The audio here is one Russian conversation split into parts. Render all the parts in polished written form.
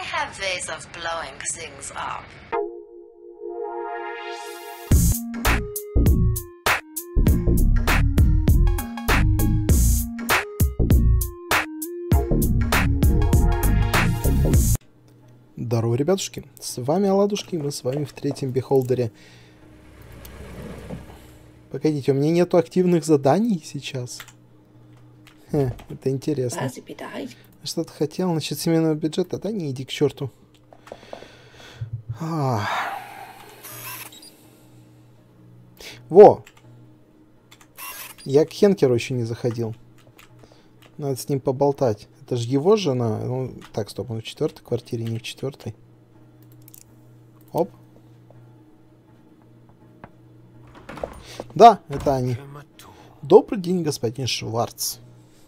have ways of blowing things up. Здорово, ребятушки, с вами Оладушки, и мы с вами в третьем бихолдере. Погодите, у меня нету активных заданий сейчас. Это интересно. Что-то хотел насчет семейного бюджета? Да не, иди к черту. Во! Я к Хенкеру еще не заходил. Надо с ним поболтать. Это же его жена. Ну, так, стоп, он в 4-й квартире, не в 4-й. Оп. Да, это они. Добрый день, господин Шварц.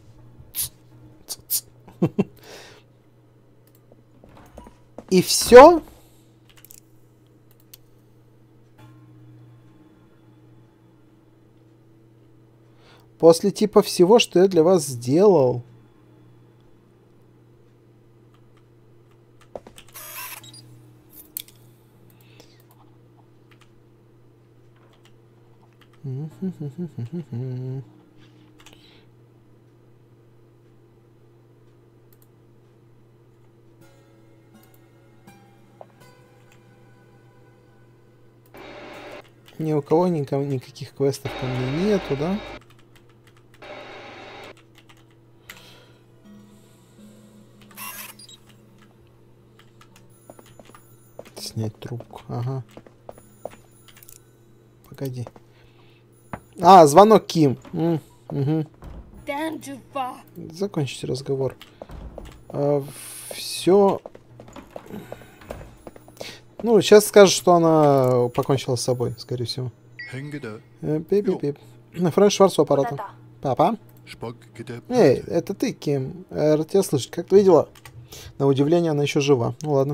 И все? После типа всего, что я для вас сделал. Ни у кого никаких квестов ко мне нету, да? Снять трубку, ага. Погоди. А, звонок Ким. Угу. Закончите разговор. Все. Ну, сейчас скажет, что она покончила с собой, скорее всего. Пип-пип-пип. Фрэнк Шварц у аппарата. Папа? Эй, это ты, Ким. Рад тебя слышать. Как твои дела? На удивление, она еще жива. Ну ладно.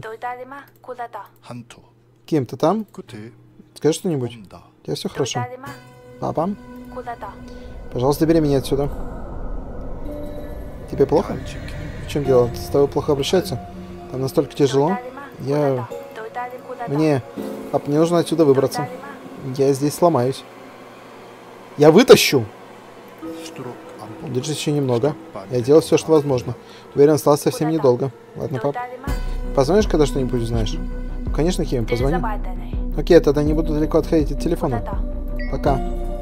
Ким, ты там? Скажи что-нибудь. У тебя все хорошо. Папа? Пожалуйста, бери меня отсюда. Тебе плохо? В чем дело? С тобой плохо обращаются? Там настолько тяжело? Пап, мне нужно отсюда выбраться. Я здесь сломаюсь. Я вытащу! Держись еще немного. Я делал все, что возможно. Уверен, осталось совсем недолго. Ладно, пап. Позвонишь, когда что-нибудь узнаешь? Конечно, Ким, позвоню. Окей, тогда не буду далеко отходить от телефона. Пока.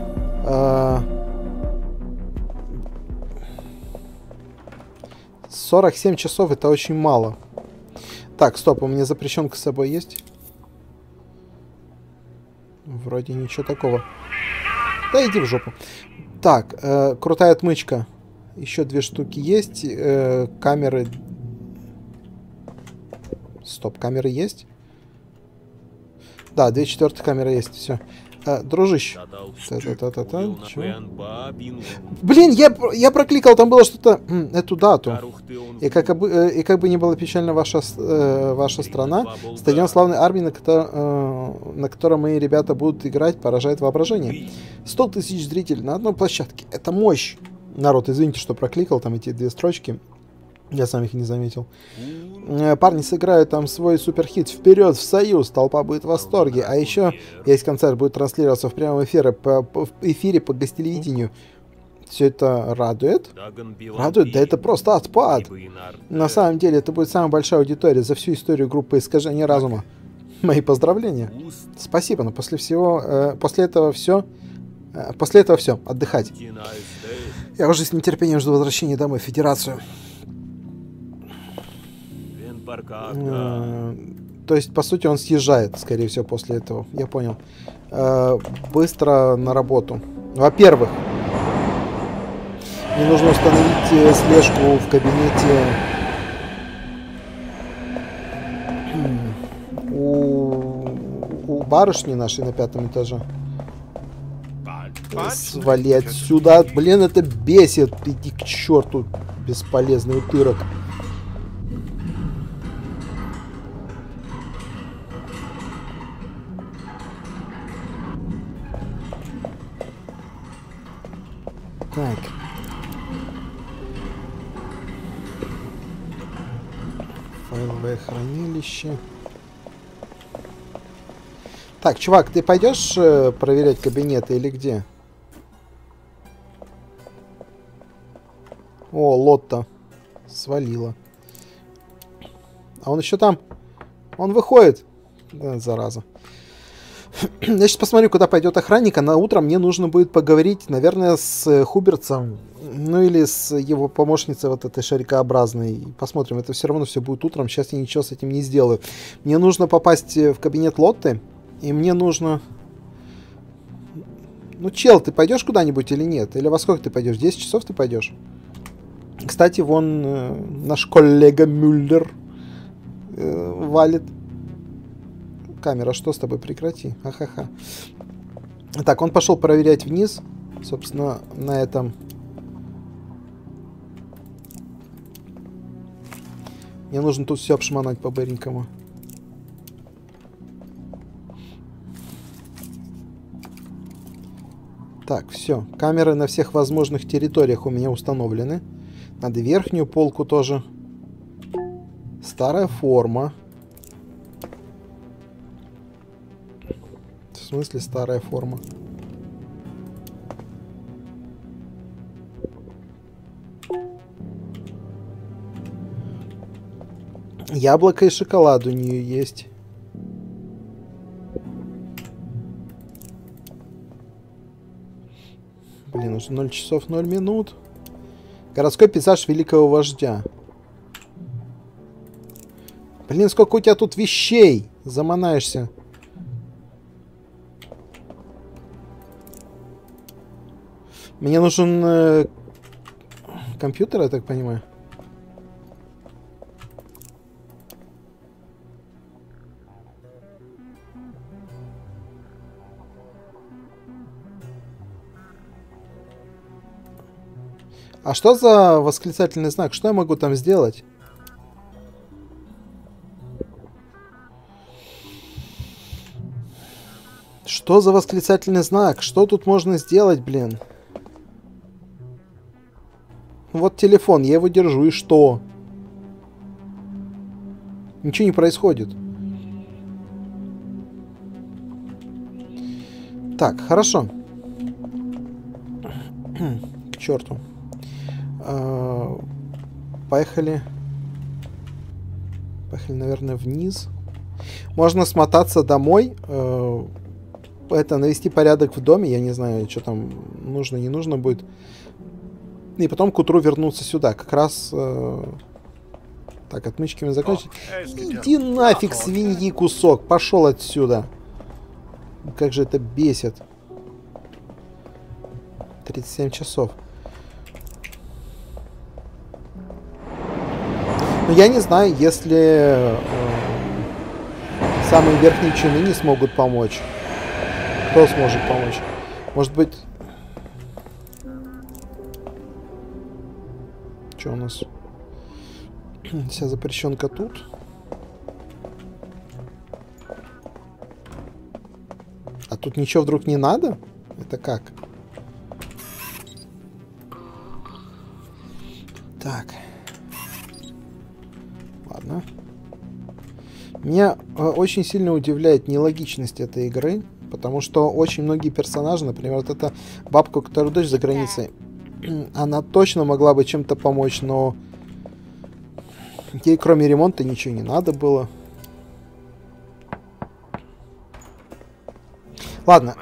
47 часов это очень мало. Так, стоп, у меня запрещенка с собой есть? Вроде ничего такого. Да иди в жопу. Так, крутая отмычка. Еще 2 штуки есть. Камеры. Стоп, камеры есть? Да, 2/4 камеры есть, все. Дружище. Блин, я прокликал, там было что-то, эту дату. И как бы не было печально ваша страна, стадион славной армии, на котором мои ребята будут играть, поражает воображение. 100 тысяч зрителей на одной площадке. Это мощь. Народ, извините, что прокликал там эти 2 строчки. Я сам их не заметил. Парни сыграют там свой суперхит «Вперед в Союз!» Толпа будет в восторге. А еще весь концерт будет транслироваться в прямом эфире по гостелевидению. Все это радует? Радует? Да это просто отпад. На самом деле это будет самая большая аудитория за всю историю группы «Искажение разума». Мои поздравления. Спасибо, но после этого все. Отдыхать. Я уже с нетерпением жду возвращения домой в Федерацию. То есть, по сути, он съезжает, скорее всего, после этого. Я понял. Быстро на работу. Во-первых, мне нужно установить слежку в кабинете у барышни нашей на 5-м этаже. Свали отсюда. Блин, это бесит. Иди к черту, бесполезный утырок. Так. ЛВ хранилище. Так, чувак, ты пойдешь проверять кабинеты или где? О, Лотта. Свалила. А он еще там. Он выходит. Да, зараза. Я сейчас посмотрю, куда пойдет охранник, а на утро мне нужно будет поговорить, наверное, с Хубертсом, ну или с его помощницей вот этой шарикообразной. Посмотрим, это все равно все будет утром, сейчас я ничего с этим не сделаю. Мне нужно попасть в кабинет Лотты, и мне нужно... Ну, чел, ты пойдешь куда-нибудь или нет? Или во сколько ты пойдешь? 10 часов ты пойдешь? Кстати, вон наш коллега Мюллер валит. Камера, что с тобой? Прекрати. Ахаха. Так, он пошел проверять вниз. Собственно, на этом. Мне нужно тут все обшмонать по-быренькому. Так, все. Камеры на всех возможных территориях у меня установлены. Надо верхнюю полку тоже. Старая форма. В смысле старая форма? Яблоко и шоколад у нее есть. Блин, уже 0 часов 0 минут. Городской пейзаж великого вождя. Блин, сколько у тебя тут вещей! Заманаешься. Мне нужен компьютер, я так понимаю. А что за восклицательный знак? Что я могу там сделать? Что за восклицательный знак? Что тут можно сделать, блин? Вот телефон, я его держу, и что? Ничего не происходит. Так, хорошо. К черту. Поехали. Поехали, наверное, вниз. Можно смотаться домой. Это, навести порядок в доме. Я не знаю, что там нужно, не нужно будет. И потом к утру вернуться сюда. Как раз... Так, отмычками закончить. Иди нафиг, свиньи кусок. Пошел отсюда. Как же это бесит. 37 часов. Но я не знаю, если самые верхние чины не смогут помочь. Кто сможет помочь? Может быть... Что у нас? Вся запрещенка тут. А тут ничего вдруг не надо? Это как? Так. Ладно. Меня очень сильно удивляет нелогичность этой игры, потому что очень многие персонажи, например, вот эта бабка, у которой дочь за границей, она точно могла бы чем-то помочь, но ей кроме ремонта ничего не надо было. Ладно.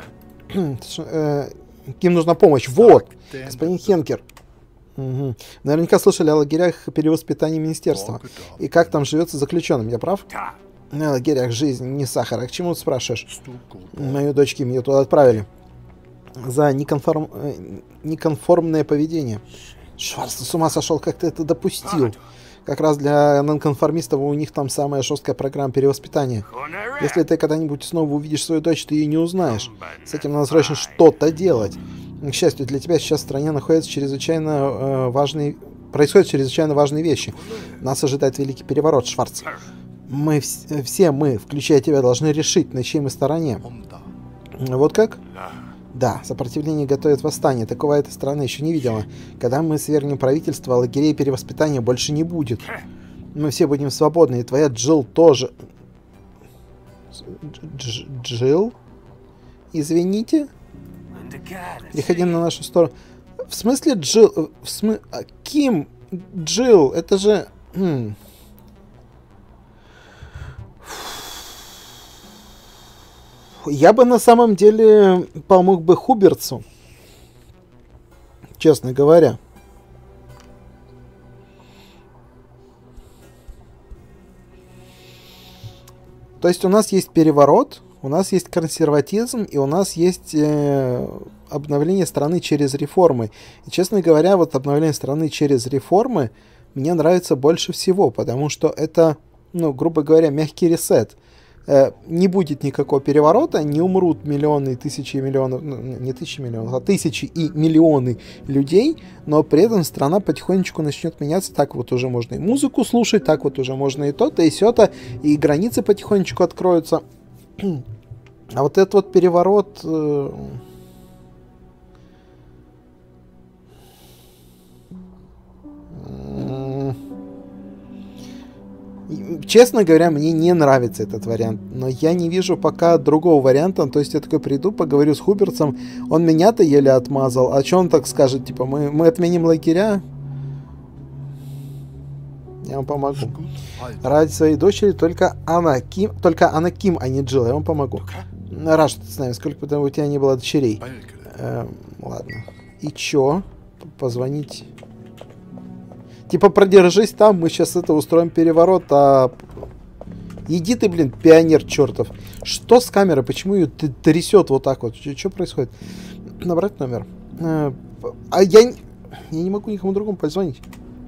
Им нужна помощь. Вот! Господин Хенкер. Угу. Наверняка слышали о лагерях перевоспитания министерства. И как там живется заключенным, я прав? На лагерях жизнь не сахар. А к чему ты спрашиваешь? Мою дочку меня туда отправили. За неконформное поведение. Шварц, ты с ума сошел, как ты это допустил? Как раз для нонконформистов у них там самая жесткая программа перевоспитания. Если ты когда-нибудь снова увидишь свою дочь, ты ее не узнаешь. С этим надо срочно что-то делать. К счастью, для тебя сейчас в стране происходят чрезвычайно важные вещи. Нас ожидает великий переворот, Шварц. Все мы, включая тебя, должны решить, на чьей мы стороне. Вот как? Да, сопротивление готовит восстание. Такого эта страна еще не видела. Когда мы свергнем правительство, лагерей перевоспитания больше не будет. Мы все будем свободны, и твоя Джилл тоже. Джилл? Извините? Переходи на нашу сторону. В смысле Джилл? Ким? Джилл? Это же... Я бы на самом деле помог бы Хубертсу. Честно говоря. То есть у нас есть переворот, у нас есть консерватизм, и у нас есть обновление страны через реформы. И, честно говоря, вот обновление страны через реформы мне нравится больше всего, потому что это, ну, грубо говоря, мягкий ресет. Не будет никакого переворота, не умрут миллионы, тысячи и миллионов, ну, не тысячи миллионов, а тысячи и миллионы людей, но при этом страна потихонечку начнет меняться. Так вот уже можно и музыку слушать, так вот уже можно и то-то, и сё-то, и границы потихонечку откроются. А вот этот вот переворот... Честно говоря, мне не нравится этот вариант, но я не вижу пока другого варианта. То есть я такой приду, поговорю с Хубертсом, он меня-то еле отмазал, а что он так скажет, типа, мы отменим лагеря? Я вам помогу. Ради своей дочери только она Ким, а не Джилл, я вам помогу. Рад, что ты с нами, сколько бы у тебя не было дочерей. Ладно. И чё? Позвонить... Типа, продержись там, мы сейчас это устроим переворот, а... Иди ты, блин, пионер чертов. Что с камерой? Почему ее трясет вот так вот? Что происходит? Набрать номер. А я не могу никому другому позвонить.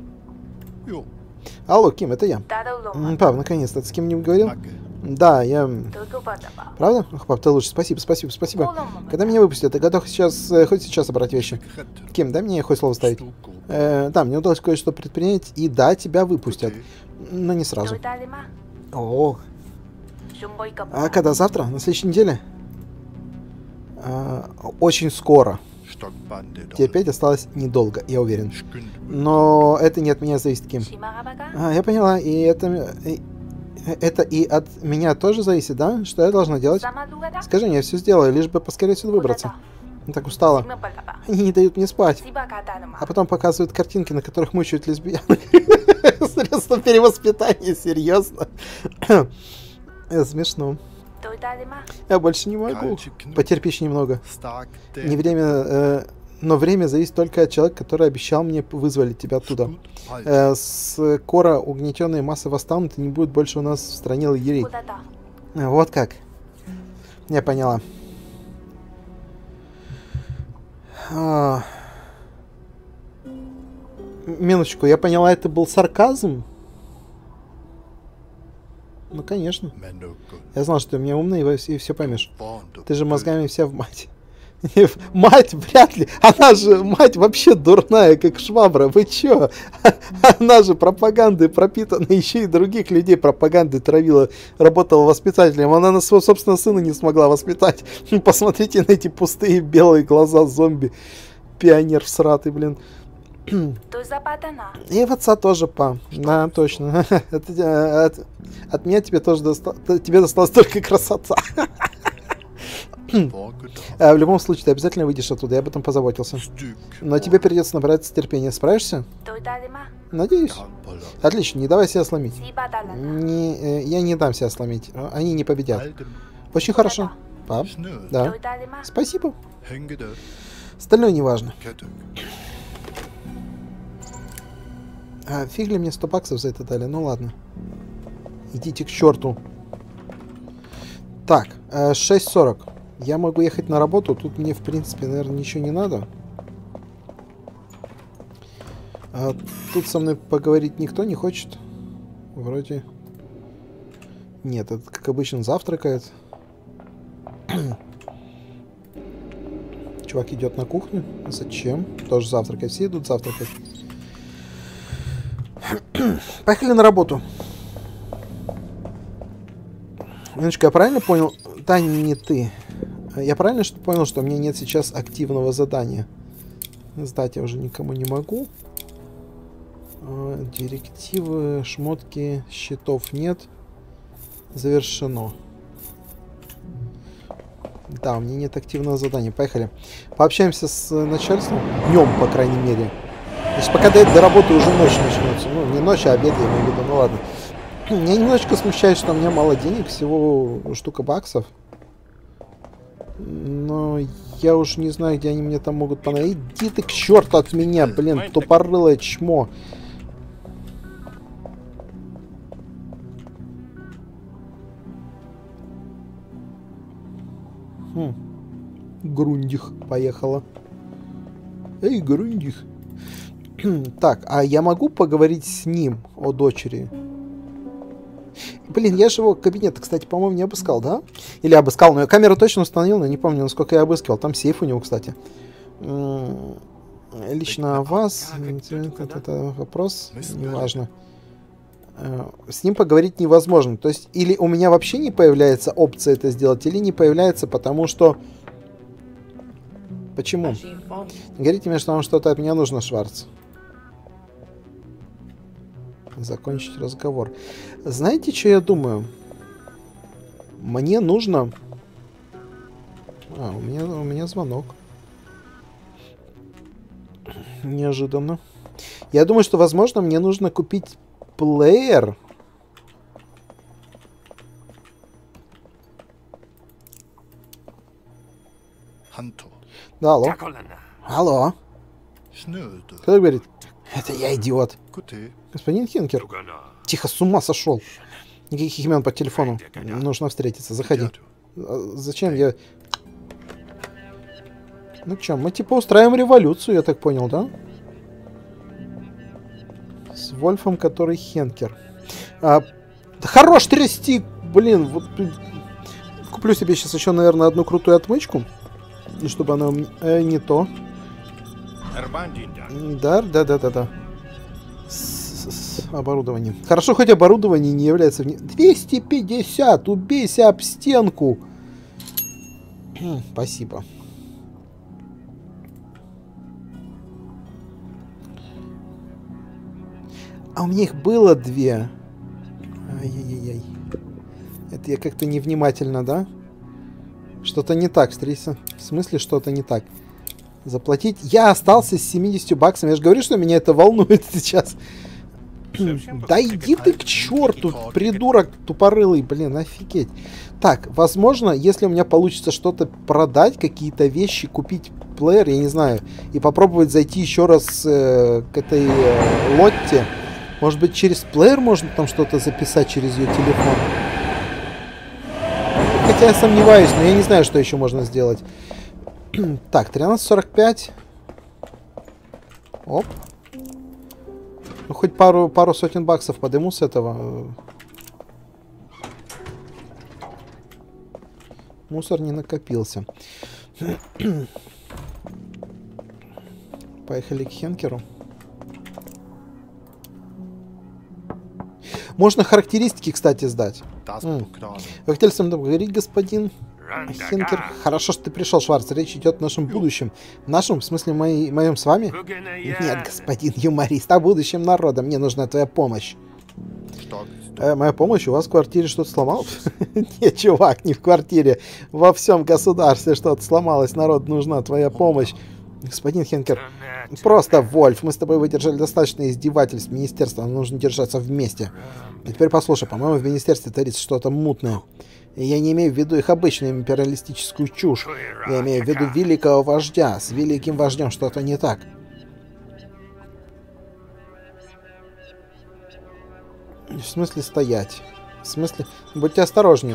Алло, Ким, это я. Пап, наконец-то, ты с кем-нибудь говорил? Да, я... Правда? Ох, пап, ты лучше. Спасибо. Когда меня выпустят, ты готов хоть сейчас собрать вещи? Ким, дай мне хоть слово ставить. Да, мне удалось кое-что предпринять, и да, тебя выпустят. Но не сразу. О. А когда? Завтра? На следующей неделе? Очень скоро. Тебе опять осталось недолго, я уверен. Но это не от меня зависит, Ким. Я поняла, и это и от меня тоже зависит, да? Что я должна делать? Скажи мне, я все сделаю, лишь бы поскорее отсюда выбраться. Я так устала. Они не дают мне спать. А потом показывают картинки, на которых мучают лесбиянок. Средство перевоспитания, серьезно. Смешно. Я больше не могу. Потерпи еще немного. Не время... Но время зависит только от человека, который обещал мне вызволить тебя оттуда. Скоро угнетенные массы восстанут, и не будет больше у нас в стране лагерей. Вот как. Я поняла. Минуточку, я поняла, это был сарказм? Ну, конечно. Я знал, что ты мне умный и все поймешь. Ты же мозгами вся в мать. Мать, вряд ли. Она же, мать, вообще дурная, как швабра. Вы чё? Она же пропагандой пропитана, еще и других людей пропагандой травила. Работала воспитателем. Она на своего собственного сына не смогла воспитать. Посмотрите на эти пустые белые глаза зомби. Пионер всратый, блин. И в отца тоже, па. Да, точно. От меня тебе тоже досталась только красота. В любом случае, ты обязательно выйдешь оттуда, я об этом позаботился. Но тебе придется набраться терпения. Справишься? Надеюсь. Отлично, не давай себя сломить. Я не дам себя сломить. Они не победят. Очень хорошо. Пап? Да. Спасибо. Остальное не важно. Фиг ли мне 100 баксов за это дали? Ну ладно. Идите к черту. Так, 6:40. Я могу ехать на работу. Тут мне, в принципе, наверное, ничего не надо. Тут со мной поговорить никто не хочет. Вроде... Нет, это, как обычно, завтракает. Чувак идет на кухню. Зачем? Тоже завтракать. Все идут завтракать. Поехали на работу. Минуточку, я правильно понял? Да, не ты. Я правильно понял, что у меня нет сейчас активного задания? Сдать я уже никому не могу. Директивы, шмотки, счетов нет. Завершено. Да, у меня нет активного задания. Поехали. Пообщаемся с начальством. Днем, по крайней мере. Значит, пока до работы уже ночь начнется. Ну, не ночь, а обед, я имею в виду. Ну ладно. Меня немножечко смущает, что у меня мало денег. Всего штука баксов. Но я уж не знаю, где они мне там могут понравиться. Иди ты к черту от меня, блин, тупорылое чмо. Грундих поехала. Эй, Грундих. Так, а я могу поговорить с ним о дочери? Блин, я же его кабинет, кстати, по-моему, не обыскал, да? Или обыскал, но я камеру точно установил, но не помню, насколько я обыскивал. Там сейф у него, кстати. Лично о вас. Это вопрос, неважно. С ним поговорить невозможно. То есть, или у меня вообще не появляется опция это сделать, или не появляется, потому что... Почему? Говорите мне, что вам что-то от меня нужно, Шварц. Закончить разговор. Знаете, что я думаю? Мне нужно... у меня звонок. Неожиданно. Я думаю, что, возможно, мне нужно купить плеер. Да, алло. Алло. Кто говорит? Это я, идиот. Господин Хенкер. Тихо, с ума сошел. Никаких имен по телефону. Нужно встретиться. Заходи. Зачем я... Ну что, мы типа устраиваем революцию, я так понял, да? С Вольфом, который Хенкер. Хорош трясти! Блин, вот... Куплю себе сейчас еще, наверное, одну крутую отмычку. Чтобы она не то. Да. С оборудованием. Хорошо, хоть оборудование не является... 250! Убейся об стенку! Спасибо. А у меня их было 2. Ай-яй-яй. Это я как-то невнимательно, да? Что-то не так, встретиться. В смысле, что-то не так? Заплатить? Я остался с 70 баксами. Я же говорю, что меня это волнует сейчас. Да иди ты к черту, придурок тупорылый, блин, офигеть. Так, возможно, если у меня получится что-то продать, какие-то вещи, купить плеер, я не знаю, и попробовать зайти еще раз к этой Лотте. Может быть, через плеер можно там что-то записать через ее телефон? Хотя я сомневаюсь, но я не знаю, что еще можно сделать. Так, 13:45. Оп. Ну, хоть пару сотен баксов подыму с этого. Мусор не накопился. Поехали к Хенкеру. Можно характеристики, кстати, сдать. Вы хотели со мной поговорить, господин Хенкер? Хорошо, что ты пришел, Шварц. Речь идет о нашем будущем. Нашем? В смысле, моем с вами? Нет, господин юморист, о будущем народа. Мне нужна твоя помощь. Моя помощь? У вас в квартире что-то сломалось? Нет, чувак, не в квартире. Во всем государстве что-то сломалось. Народ, нужна твоя помощь. Господин Хенкер, просто Вольф. Мы с тобой выдержали достаточно издевательств. Министерство, нам нужно держаться вместе. И теперь послушай, по-моему, в министерстве творится что-то мутное. И я не имею в виду их обычную империалистическую чушь. Я имею в виду великого вождя. С великим вождем что-то не так. В смысле стоять? В смысле? Будьте осторожнее.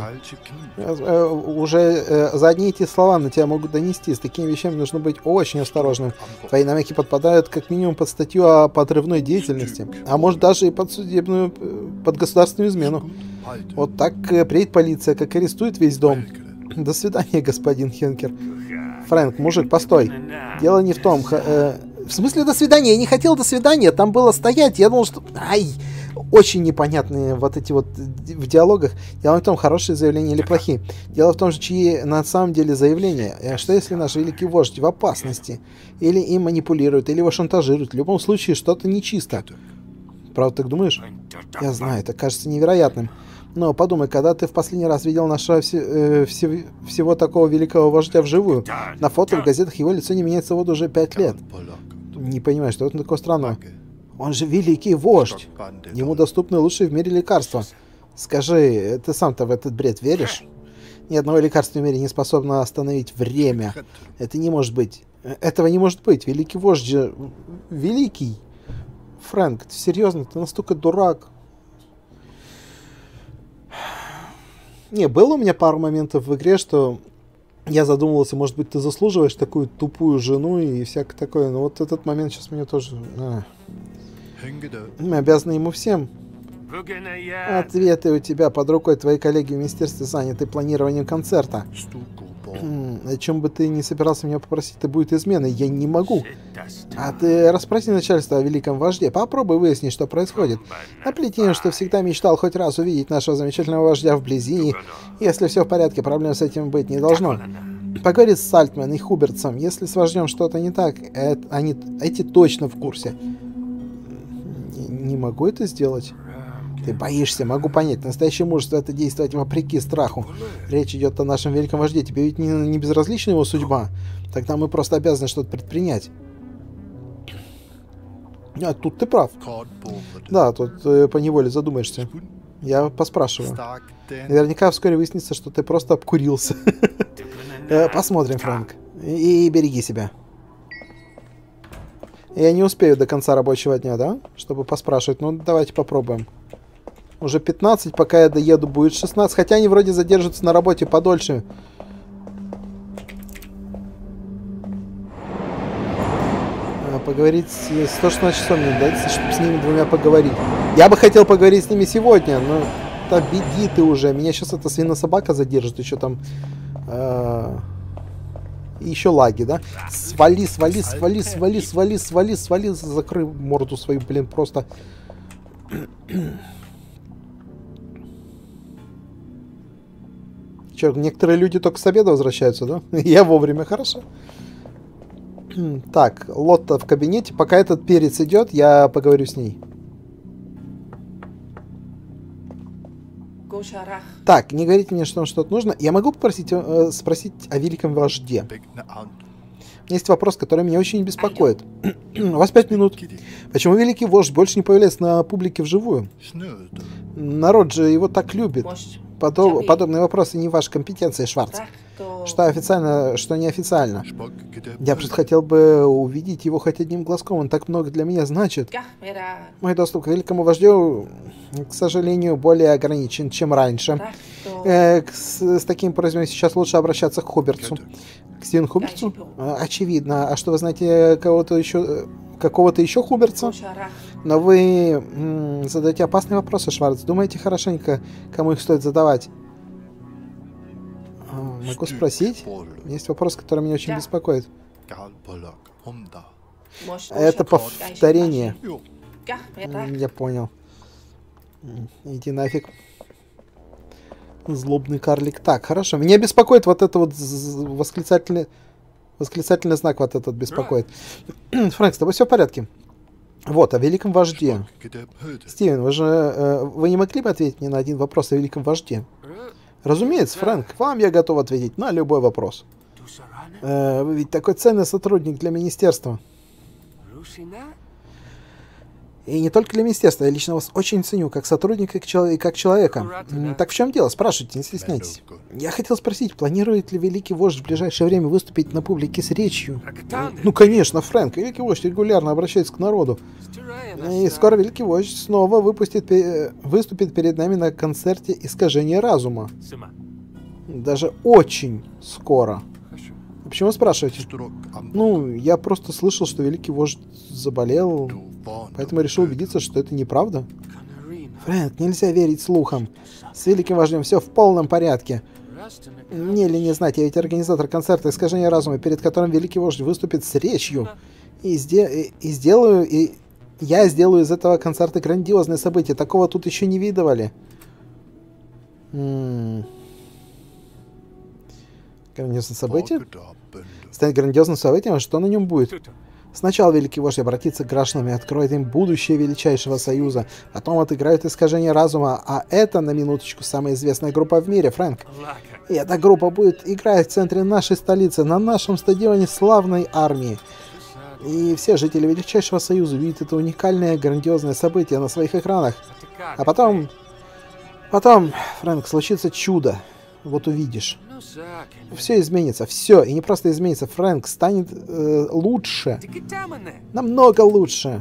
Уже за одни эти слова на тебя могут донести. С такими вещами нужно быть очень осторожным. Твои намеки подпадают как минимум под статью о подрывной деятельности. А может даже и под судебную, под государственную измену. Вот так приедет полиция, как арестует весь дом. До свидания, господин Хенкер. Фрэнк, мужик, постой. Дело не в том... В смысле до свидания? Я не хотел до свидания. Там было стоять. Я думал, что... Ай! Очень непонятные вот эти вот в диалогах. Дело не в том, хорошие заявления или плохие. Дело в том, чьи на самом деле заявления. Что если наш великий вождь в опасности? Или им манипулируют, или его шантажируют. В любом случае, что-то нечисто. Правда, так думаешь? Я знаю, это кажется невероятным. Но подумай, когда ты в последний раз видел нашего всего такого великого вождя вживую? На фото в газетах его лицо не меняется вот уже 5 лет. Не понимаю, что это такое странного? Он же великий вождь. Ему доступны лучшие в мире лекарства. Скажи, ты сам-то в этот бред веришь? Ни одного лекарства в мире не способно остановить время. Это не может быть. Этого не может быть. Великий вождь же... Великий. Фрэнк, ты серьезно? Ты настолько дурак. Не, было у меня пару моментов в игре, что я задумывался, может быть, ты заслуживаешь такую тупую жену и всякое такое. Но вот этот момент сейчас мне тоже... Мы обязаны ему всем. Ответы у тебя под рукой. Твои коллеги в министерстве заняты планированием концерта. О чем бы ты ни собирался меня попросить, это будет изменой. Я не могу. А ты расспроси начальство о великом вожде. Попробуй выяснить, что происходит. Наплети, что всегда мечтал хоть раз увидеть нашего замечательного вождя вблизи. Если все в порядке, проблем с этим быть не должно. Поговори с Сальтман и Хубертсом. Если с вождем что-то не так, эти точно в курсе. Не могу это сделать. Ты боишься, могу понять. Настоящее мужество — это действовать вопреки страху. Речь идет о нашем великом вожде. Тебе ведь не безразлична его судьба? Тогда мы просто обязаны что-то предпринять. А тут ты прав. Да, тут поневоле задумаешься. Я поспрашиваю. Наверняка вскоре выяснится, что ты просто обкурился. Посмотрим, Фрэнк. И береги себя. Я не успею до конца рабочего дня, да? Чтобы поспрашивать. Ну, давайте попробуем. Уже 15, пока я доеду, будет 16. Хотя они вроде задержатся на работе подольше. Поговорить с 116 часов мне дается, чтобы с ними двумя поговорить. Я бы хотел поговорить с ними сегодня, но... Да беги ты уже. Меня сейчас эта свинособака задержит. Еще там... еще лаги, да? Свали, свали, свали, свали, свали, свали, свали. Закрой морду свою, блин, просто... Че, некоторые люди только с обеда возвращаются, да? Я вовремя, хорошо. Так, Лотта в кабинете. Пока этот перец идет, я поговорю с ней. Так, не говорите мне, что вам что-то нужно. Я могу попросить, спросить о великом вожде? У меня есть вопрос, который меня очень беспокоит. У вас 5 минут. Почему великий вождь больше не появляется на публике вживую? Народ же его так любит. Подобные вопросы не ваша компетенция, Шварц. Что официально, что неофициально. Я просто хотел бы увидеть его хоть одним глазком. Он так много для меня значит. Мой доступ к великому вождю, к сожалению, более ограничен, чем раньше. С таким просьбой сейчас лучше обращаться к Хубертсу. К Стивену Хубертсу? Очевидно. А что, вы знаете какого-то еще Хубертса? Но вы задаете опасные вопросы, Шварц. Думаете хорошенько, кому их стоит задавать? Могу спросить? Есть вопрос, который меня очень беспокоит. Это повторение. Я понял. Иди нафиг. Злобный карлик. Так, хорошо. Меня беспокоит вот это вот восклицательный знак вот этот беспокоит. Фрэнк, с тобой все в порядке? Вот, о великом вожде. Стивен, вы не могли бы ответить мне на один вопрос о великом вожде? Разумеется, Фрэнк, вам я готов ответить на любой вопрос. Вы ведь такой ценный сотрудник для министерства. И не только для министерства, я лично вас очень ценю, как сотрудника и как человека. Так в чем дело? Спрашивайте, не стесняйтесь. Я хотел спросить, планирует ли великий вождь в ближайшее время выступить на публике с речью? Ну, конечно, Фрэнк, великий вождь регулярно обращается к народу. И скоро великий вождь снова выступит перед нами на концерте «Искажение разума». Даже очень скоро. Почему спрашиваете? Ну, я просто слышал, что великий вождь заболел, поэтому решил убедиться, что это неправда. Фрэнк, нельзя верить слухам. С великим вождем все в полном порядке. Мне ли не знать, я ведь организатор концерта «Искажение разума», перед которым великий вождь выступит с речью. Я сделаю из этого концерта грандиозное событие. Такого тут еще не видывали. Грандиозное событие? Станет грандиозным событием, а что на нем будет? Сначала великий вождь обратится к гражданам и откроет им будущее величайшего союза. Потом отыграют искажение разума. А это, на минуточку, самая известная группа в мире, Фрэнк. И эта группа будет играть в центре нашей столицы, на нашем стадионе славной армии. И все жители величайшего союза увидят это уникальное, грандиозное событие на своих экранах. А потом, Фрэнк, случится чудо. Вот увидишь. Все изменится, все. И не просто изменится. Фрэнк станет лучше. Намного лучше.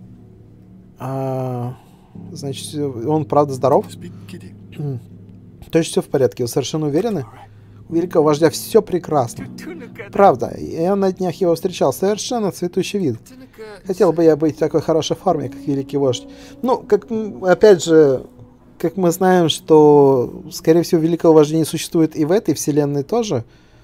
Значит, он правда здоров? То есть все в порядке, вы совершенно уверены? У великого вождя все прекрасно. Правда, я на днях его встречал. Совершенно цветущий вид. Хотел бы я быть в такой хорошей форме, как великий вождь. Ну, как, опять же, как мы знаем, что, скорее всего, великого вождя не существует и в этой вселенной тоже.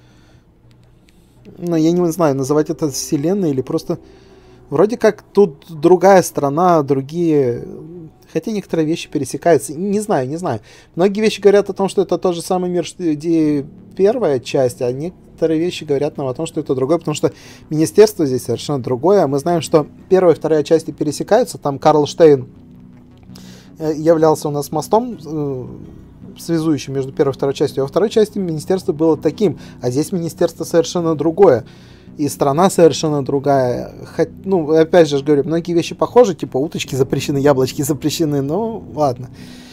Но я не знаю, называть это вселенной или просто... Вроде как тут другая страна, другие... Хотя некоторые вещи пересекаются. Не знаю. Многие вещи говорят о том, что это тот же самый мир, что и первая часть, а некоторые вещи говорят нам о том, что это другое, потому что министерство здесь совершенно другое. Мы знаем, что первая и вторая части пересекаются. Там Карлштейн являлся у нас мостом, связующим между первой и второй частью. А во второй части министерство было таким, а здесь министерство совершенно другое. И страна совершенно другая. Ну, опять же, говорю, многие вещи похожи, типа уточки запрещены, яблочки запрещены, ну, ладно.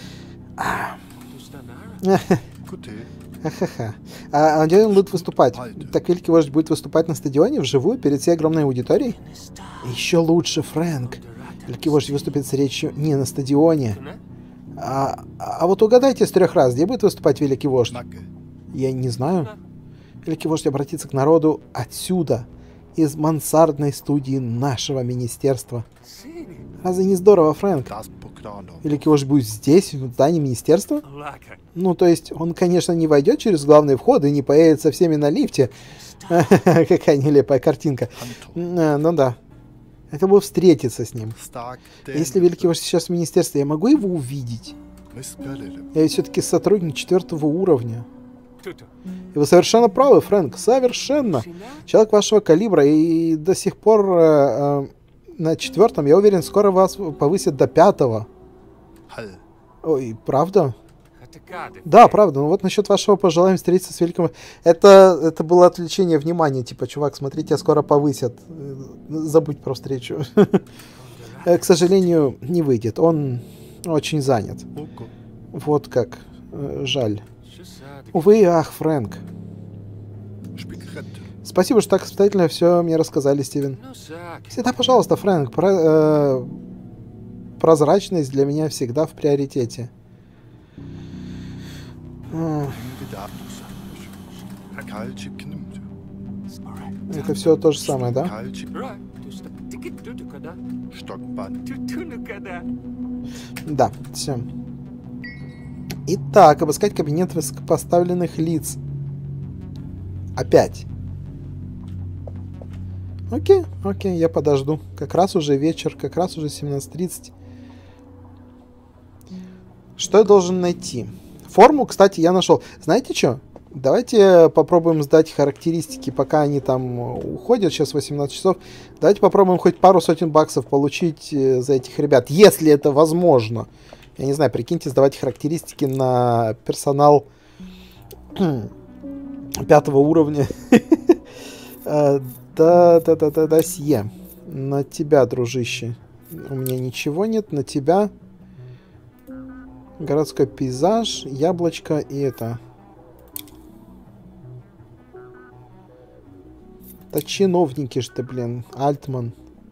Ха-ха-ха. А где он будет выступать? Так великий вождь будет выступать на стадионе, вживую, перед всей огромной аудиторией? Еще лучше, Фрэнк. Великий вождь выступит с речью не на стадионе. А вот угадайте с 3 раз, где будет выступать великий вождь? Я не знаю. Великий вождь обратится к народу отсюда, из мансардной студии нашего министерства. Разве не здорово, Фрэнк? Великий вождь будет здесь, в здании министерства? Ну, то есть, он, конечно, не войдет через главный вход и не появится всеми на лифте. Какая нелепая картинка. Ну да. Это было встретиться с ним. Если великий вождь сейчас в министерстве, я могу его увидеть? Я ведь все-таки сотрудник 4-го уровня. И вы совершенно правы, Фрэнк, совершенно. Человек вашего калибра, и до сих пор на 4-м, я уверен, скоро вас повысят до 5-го. Ой, правда? Да, правда. Ну вот насчет вашего пожелания встретиться с великим... Это было отвлечение внимания. Типа, чувак, смотри, тебя скоро повысят. Забудь про встречу. К сожалению, не выйдет. Он очень занят. Вот как. Жаль. Увы и ах, Фрэнк. Спасибо, что так обстоятельно все мне рассказали, Стивен. Всегда, пожалуйста, Фрэнк. Прозрачность для меня всегда в приоритете. Это все то же самое, да? Да, все. Итак, обыскать кабинет высокопоставленных лиц. Опять. Окей, я подожду. Как раз уже вечер, как раз уже 17:30. Что я должен найти? Форму, кстати, я нашел. Знаете что? Давайте попробуем сдать характеристики, пока они там уходят. Сейчас 18 часов. Давайте попробуем хоть пару сотен баксов получить за этих ребят. Если это возможно. Я не знаю, прикиньте, сдавать характеристики на персонал 5-го уровня. Да, сье. На тебя, дружище. У меня ничего нет. На тебя городской пейзаж, яблочко и это. Да чиновники ж ты, блин. Альтман.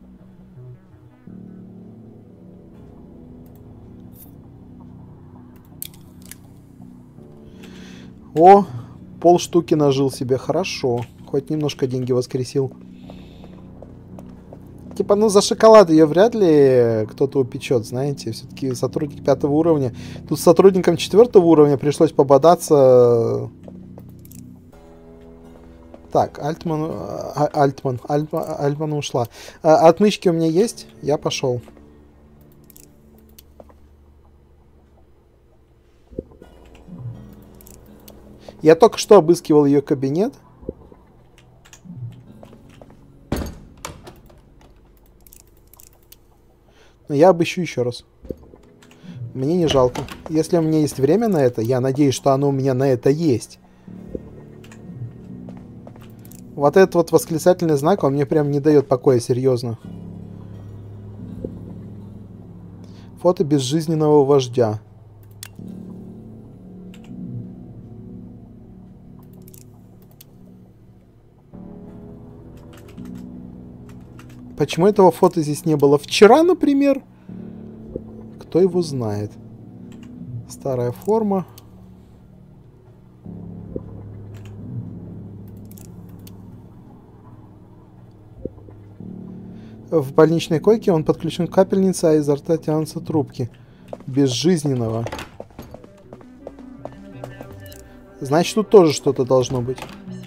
О, полштуки нажил себе. Хорошо. Хоть немножко деньги воскресил. Типа, ну, за шоколад ее вряд ли кто-то упечет, знаете. Все-таки сотрудник 5-го уровня. Тут с сотрудником 4-го уровня пришлось пободаться. Так, Альтман ушла. Отмычки у меня есть? Я пошел. Я только что обыскивал ее кабинет. Но я обыщу еще раз. Мне не жалко. Если у меня есть время на это, я надеюсь, что оно у меня на это есть. Вот этот вот восклицательный знак, он мне прям не дает покоя, серьезно. Фото безжизненного вождя. Почему этого фото здесь не было вчера, например? Кто его знает? Старая форма. В больничной койке он подключен к капельнице, а изо рта тянутся трубки. Безжизненного. Значит, тут тоже что-то должно быть.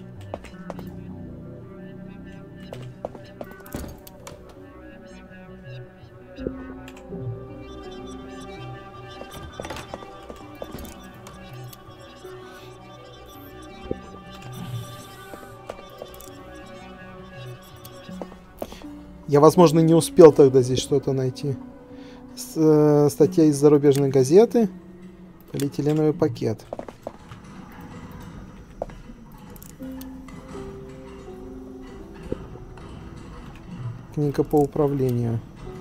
Я, возможно, не успел тогда здесь что-то найти. Статья из зарубежной газеты. Полиэтиленовый пакет. Книга по управлению.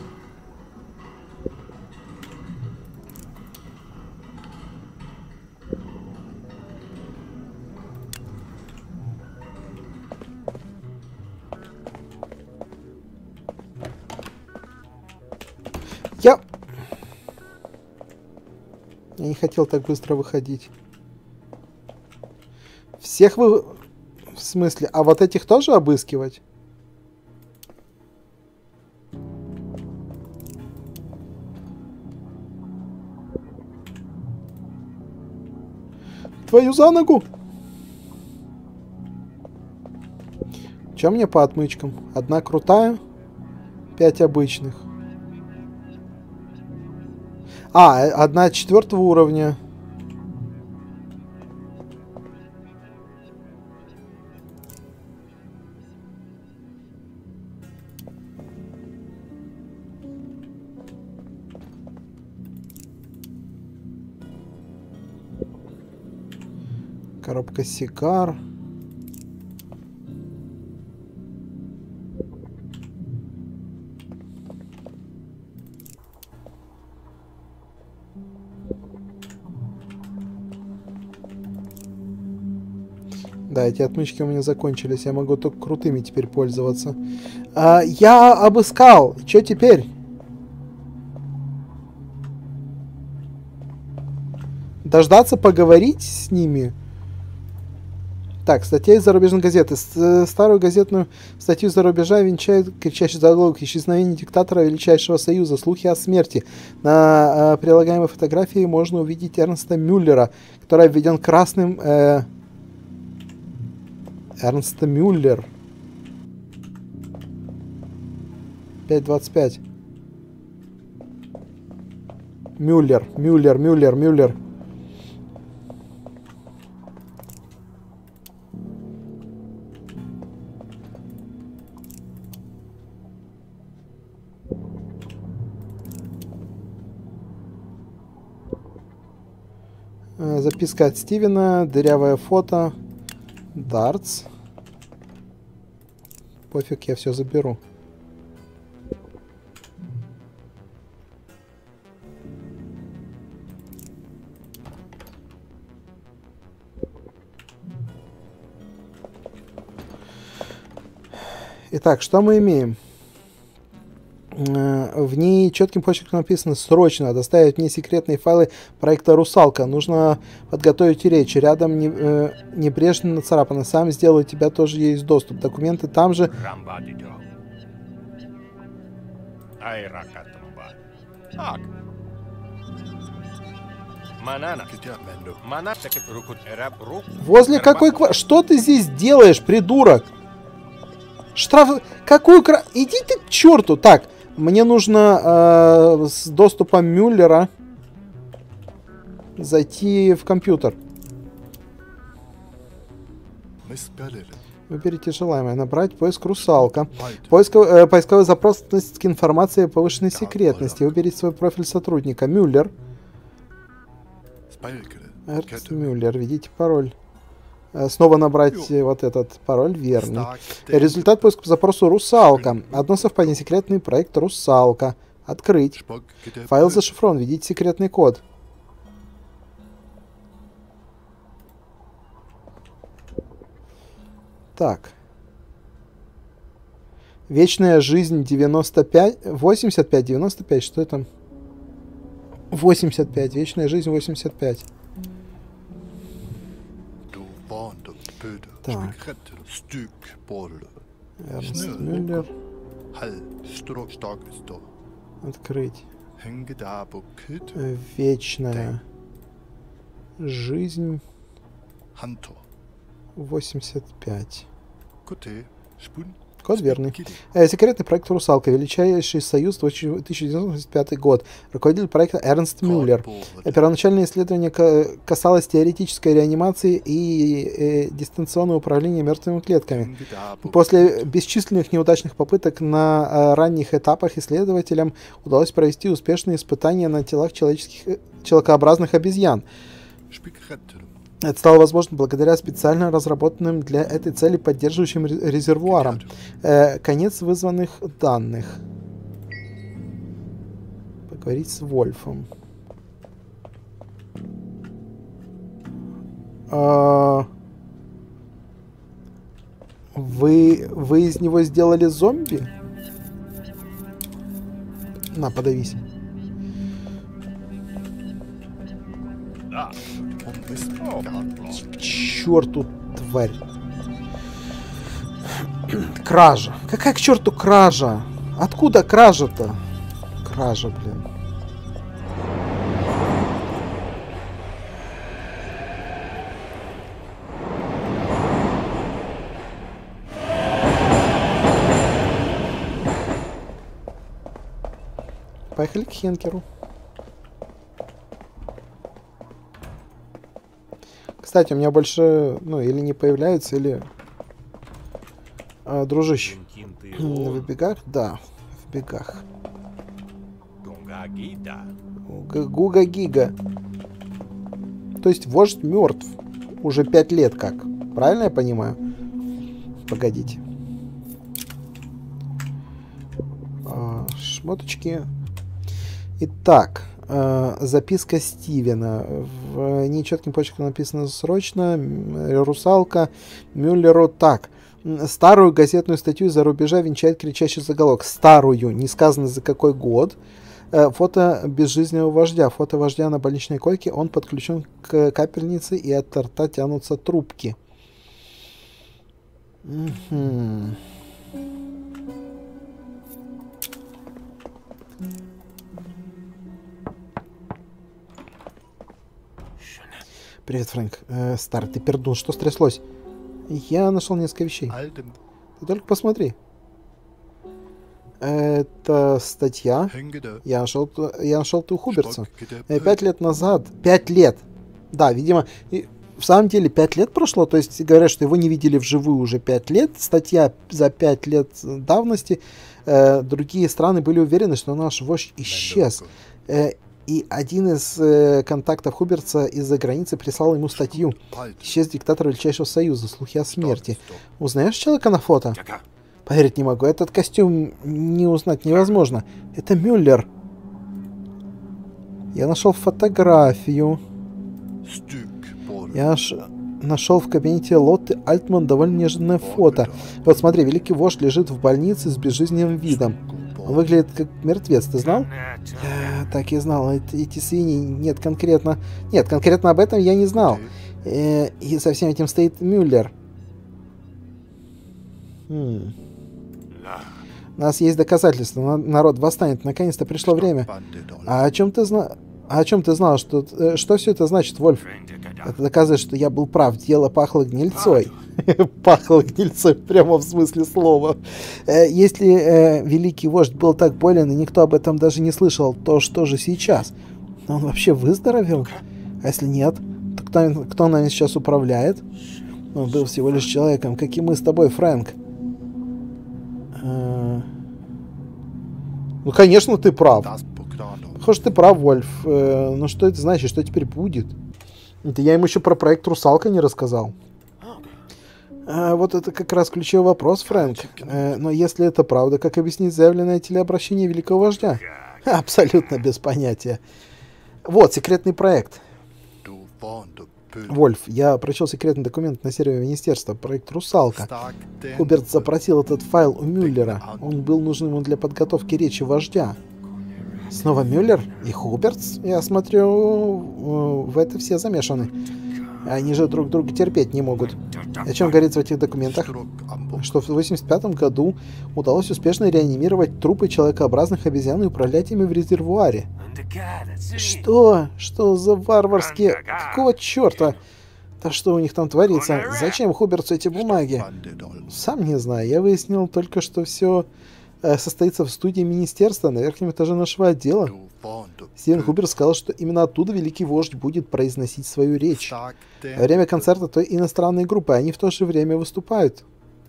Я не хотел так быстро выходить. Всех вы... В смысле? А вот этих тоже обыскивать? Твою за ногу! Че мне по отмычкам? Одна крутая, 5 обычных. А, одна 4-го уровня. Коробка сигар. Да, эти отмычки у меня закончились. Я могу только крутыми теперь пользоваться. Я обыскал. Что теперь? Дождаться, поговорить с ними? Так, статья из зарубежной газеты. Старую газетную статью за рубежа венчает кричащий заголовок: исчезновение диктатора Величайшего Союза. Слухи о смерти. На прилагаемой фотографии можно увидеть Эрнста Мюллера, который обведен красным... Эрнста Мюллер. 5.25. Мюллер. Записка от Стивена, дырявое фото, дартс. Пофиг, я все заберу. Итак, что мы имеем? В ней четким почерком написано: срочно доставить мне секретные файлы проекта «Русалка». Нужно подготовить речь. Рядом небрежно нацарапано: сам сделаю, у тебя тоже есть доступ. Документы там же. Возле какой... Что ты здесь делаешь, придурок? Штраф... Какую... Иди ты к черту. Так, мне нужно с доступом Мюллера зайти в компьютер. Выберите желаемое. Набрать поиск русалка. Поисковой запрос относится к информации повышенной секретности. Выберите свой профиль сотрудника. Мюллер. Эрнст Мюллер. Введите пароль. Снова набрать вот этот пароль верный. Результат поиска по запросу русалка. Одно совпадение. Секретный проект русалка. Открыть. Файл зашифрован. Введите секретный код. Так. Вечная жизнь 95... 85, 95. Что это? 85. Вечная жизнь 85. Так. Эрнст Мюллер. Открыть. Вечная жизнь 85. Код верный. Секретный проект «Русалка». Величайший союз 1985 год. Руководитель проекта Эрнст Мюллер. Первоначальное исследование касалось теоретической реанимации и дистанционного управления мертвыми клетками. После бесчисленных неудачных попыток на ранних этапах исследователям удалось провести успешные испытания на телах человекообразных обезьян. Это стало возможно благодаря специально разработанным для этой цели поддерживающим резервуарам. Конец вызванных данных. Поговорить с Вольфом. Вы из него сделали зомби? На, подавись. К черту, тварь. Кража. Какая к черту кража? Откуда кража-то? Кража, блин. Поехали к Хенкеру. Кстати, у меня больше, ну, или не появляются, или... дружище. В бегах? Да, в бегах. Гуга-гига. То есть вождь мертв. Уже 5 лет как. Правильно я понимаю? Погодите. Шмоточки. Итак. Записка Стивена. В нечетким почерком написано срочно. Русалка Мюллеру. Так. Старую газетную статью из-за рубежа венчает кричащий заголовок. Старую. Не сказано за какой год. Фото безжизненного вождя. Фото вождя на больничной койке. Он подключен к капельнице, и от рта тянутся трубки. Привет, Фрэнк. Старый, ты пердун. Что стряслось? Я нашел несколько вещей. Ты только посмотри. Это статья. Я нашел у Хуберца. 5 лет назад. 5 лет. Да, видимо, в самом деле 5 лет прошло. То есть говорят, что его не видели вживую уже 5 лет. Статья за 5 лет давности. Другие страны были уверены, что наш вождь исчез. И один из контактов Хуберца из-за границы прислал ему статью. Исчез диктатор Величайшего Союза. Слухи о смерти. Узнаешь человека на фото? Поверить не могу. Этот костюм не узнать невозможно. Это Мюллер. Я нашел фотографию. Я нашел в кабинете Лотты Альтман довольно неожиданное фото. Вот смотри, великий вождь лежит в больнице с безжизненным видом. Он выглядит как мертвец, ты знал? Так и знал. Эти свиньи... Нет, конкретно об этом я не знал. И со всем этим стоит Мюллер. У нас есть доказательства. Народ восстанет. Наконец-то пришло время. А о чем ты знал? Что все это значит, Вольф? Это доказывает, что я был прав. Дело пахло гнильцой. Пахло гнильцой прямо в смысле слова. Если великий вождь был так болен, и никто об этом даже не слышал, то что же сейчас? Он вообще выздоровел? А если нет, то кто нами сейчас управляет? Он был всего лишь человеком, как и мы с тобой, Фрэнк. Ну, конечно, ты прав. Похоже, ты прав, Вольф. Но что это значит? Что теперь будет? Это я ему еще про проект «Русалка» не рассказал. Вот это как раз ключевой вопрос, Фрэнк. Но если это правда, как объяснить заявленное телеобращение великого вождя? Абсолютно без понятия. Вот, секретный проект. Вольф, я прочел секретный документ на сервере министерства. Проект «Русалка». Хуберт запросил этот файл у Мюллера. Он был нужен ему для подготовки речи вождя. Снова Мюллер и Хубертс? Я смотрю, в это все замешаны. Они же друг друга терпеть не могут. О чем говорится в этих документах? Что в 1985 году удалось успешно реанимировать трупы человекообразных обезьян и управлять ими в резервуаре. Что? Что за варварские... Какого черта? Да что у них там творится? Зачем Хубертсу эти бумаги? Сам не знаю. Я выяснил только, что все состоится в студии министерства на верхнем этаже нашего отдела. Стивен Хуберт сказал, что именно оттуда великий вождь будет произносить свою речь. Во время концерта той иностранной группы они в то же время выступают.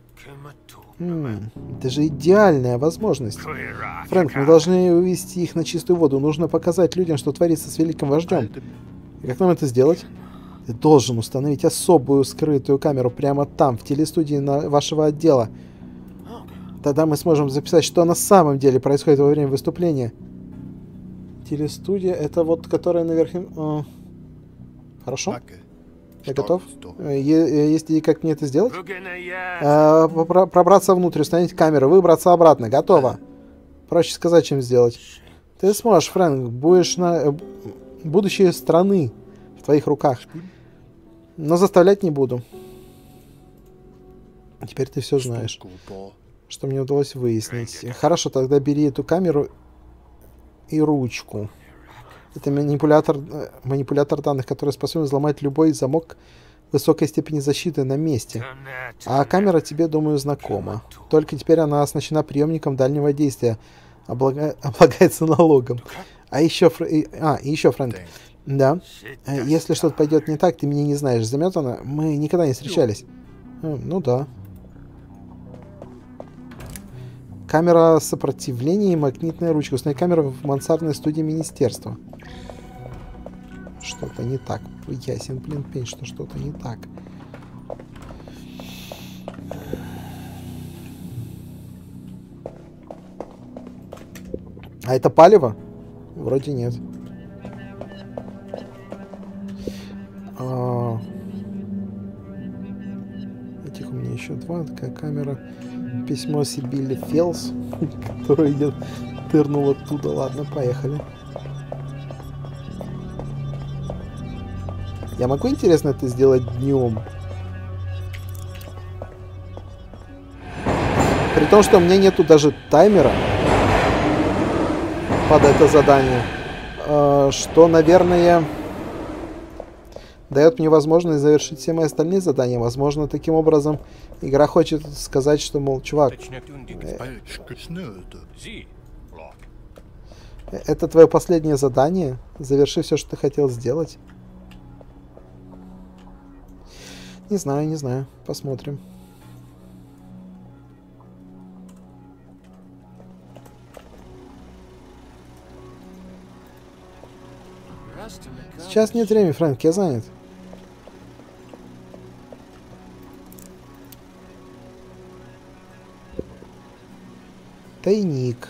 Это же идеальная возможность. Фрэнк, мы должны вывести их на чистую воду. Нужно показать людям, что творится с великим вождем. И как нам это сделать? Ты должен установить особую скрытую камеру прямо там, в телестудии вашего отдела. Тогда мы сможем записать, что на самом деле происходит во время выступления. Телестудия, это вот, которая наверх... Хорошо? Я готов. Если как мне это сделать? Пробраться внутрь, установить камеру, выбраться обратно. Готово. Проще сказать, чем сделать. Ты сможешь, Фрэнк. Будешь на... Будущее страны в твоих руках. Но заставлять не буду. Теперь ты все знаешь. Что мне удалось выяснить. Хорошо, тогда бери эту камеру и ручку. Это манипулятор данных, который способен взломать любой замок высокой степени защиты на месте. А камера тебе, думаю, знакома. Только теперь она оснащена приемником дальнего действия. Облагается налогом. И еще, Фрэнк. Да. Если что-то пойдет не так, ты меня не знаешь. Заметано? Мы никогда не встречались. Ну да. Камера сопротивления и магнитная ручка. Установи камеру в мансардной студии министерства. Что-то не так. Ясен, блин, пень, что что-то не так. А это палево? Вроде нет. Этих у меня еще два. Такая камера. Письмо Сибилли Фелс, которое я тырнул оттуда. Ладно, поехали. Я могу, интересно, это сделать днем? При том, что у меня нету даже таймера под это задание. Что, наверное, дает мне возможность завершить все мои остальные задания. Возможно, таким образом игра хочет сказать, что, мол, чувак, это твое последнее задание. Заверши все, что ты хотел сделать. Не знаю, не знаю. Посмотрим. Сейчас нет времени, Фрэнк, я занят. Тайник.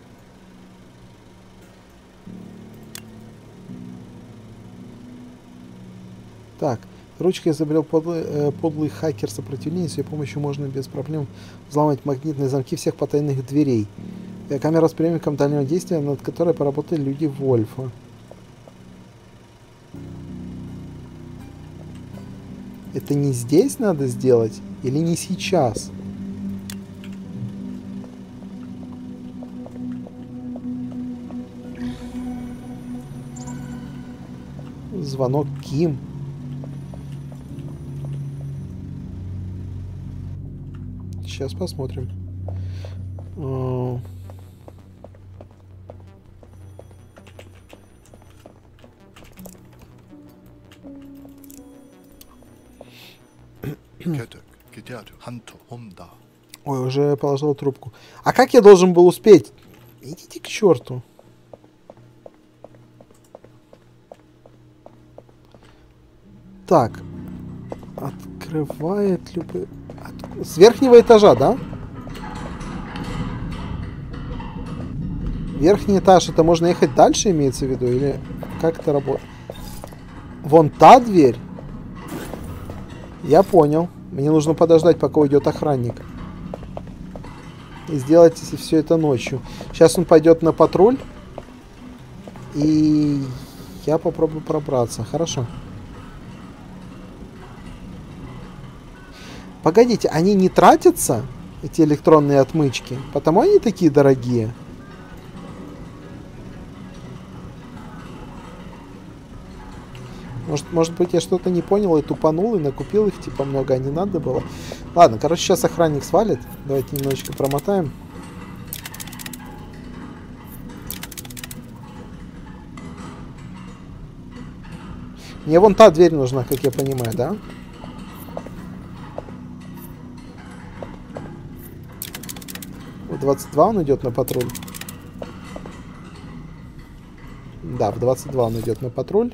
Так, ручкой изобрел подлый хакер сопротивления. С ее помощью можно без проблем взломать магнитные замки всех потайных дверей. Камера с приемником дальнего действия, над которой поработали люди Вольфа. Это не здесь надо сделать? Или не сейчас? Звонок Ким. Сейчас посмотрим. Ой, уже положил трубку. А как я должен был успеть? Идите к черту. Так. Открывает любые... С верхнего этажа, да? Верхний этаж, это можно ехать дальше, имеется в виду? Или как это работает? Вон та дверь. Я понял. Мне нужно подождать, пока уйдет охранник. И сделать все это ночью. Сейчас он пойдет на патруль. И я попробую пробраться. Хорошо. Погодите, они не тратятся, эти электронные отмычки? Потому они такие дорогие. Может быть, я что-то не понял и тупанул, и накупил их, типа, много, а не надо было. Ладно, короче, сейчас охранник свалит. Давайте немножечко промотаем. Мне вон та дверь нужна, как я понимаю, да? В 22 он идет на патруль. Да, в 22 он идет на патруль.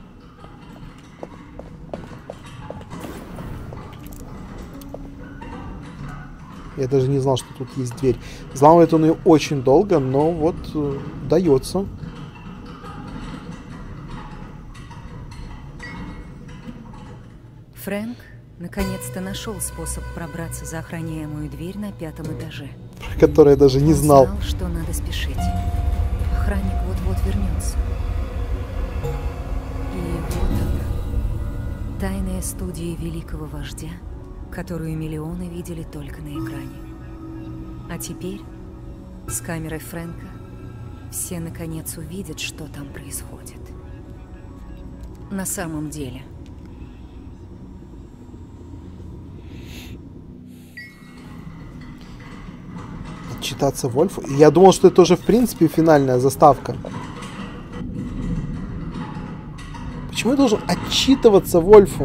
Я даже не знал, что тут есть дверь. Взламывает он ее очень долго, но вот дается. Фрэнк наконец-то нашел способ пробраться за охраняемую дверь на 5-м этаже. Про которую я даже не знал. Он знал, что надо спешить. Охранник вот-вот вернется. И вот она. Тайная студия великого вождя, которую миллионы видели только на экране. А теперь, с камерой Фрэнка, все наконец увидят, что там происходит. На самом деле. Отчитаться Вольфу. Я думал, что это уже, в принципе, финальная заставка. Почему я должен отчитываться Вольфу?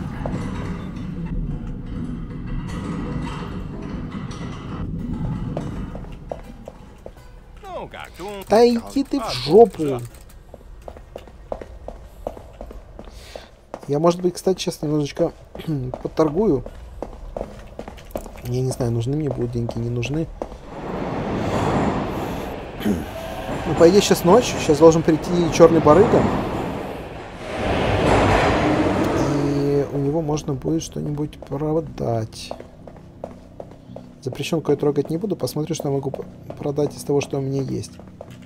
Да иди ты в жопу. Я, может быть, кстати, сейчас немножечко поторгую. Я не знаю, нужны мне будут деньги, не нужны. Ну, по идее, сейчас ночь. Сейчас должен прийти черный барыга. И у него можно будет что-нибудь продать. Запрещенку я трогать не буду. Посмотрю, что я могу продать из того, что у меня есть.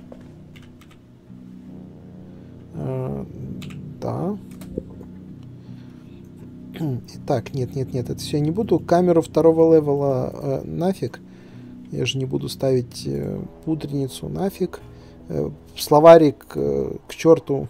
Да. Итак, нет. Это все я не буду. Камеру второго левела нафиг. Я же не буду ставить пудреницу нафиг. Словарик к черту.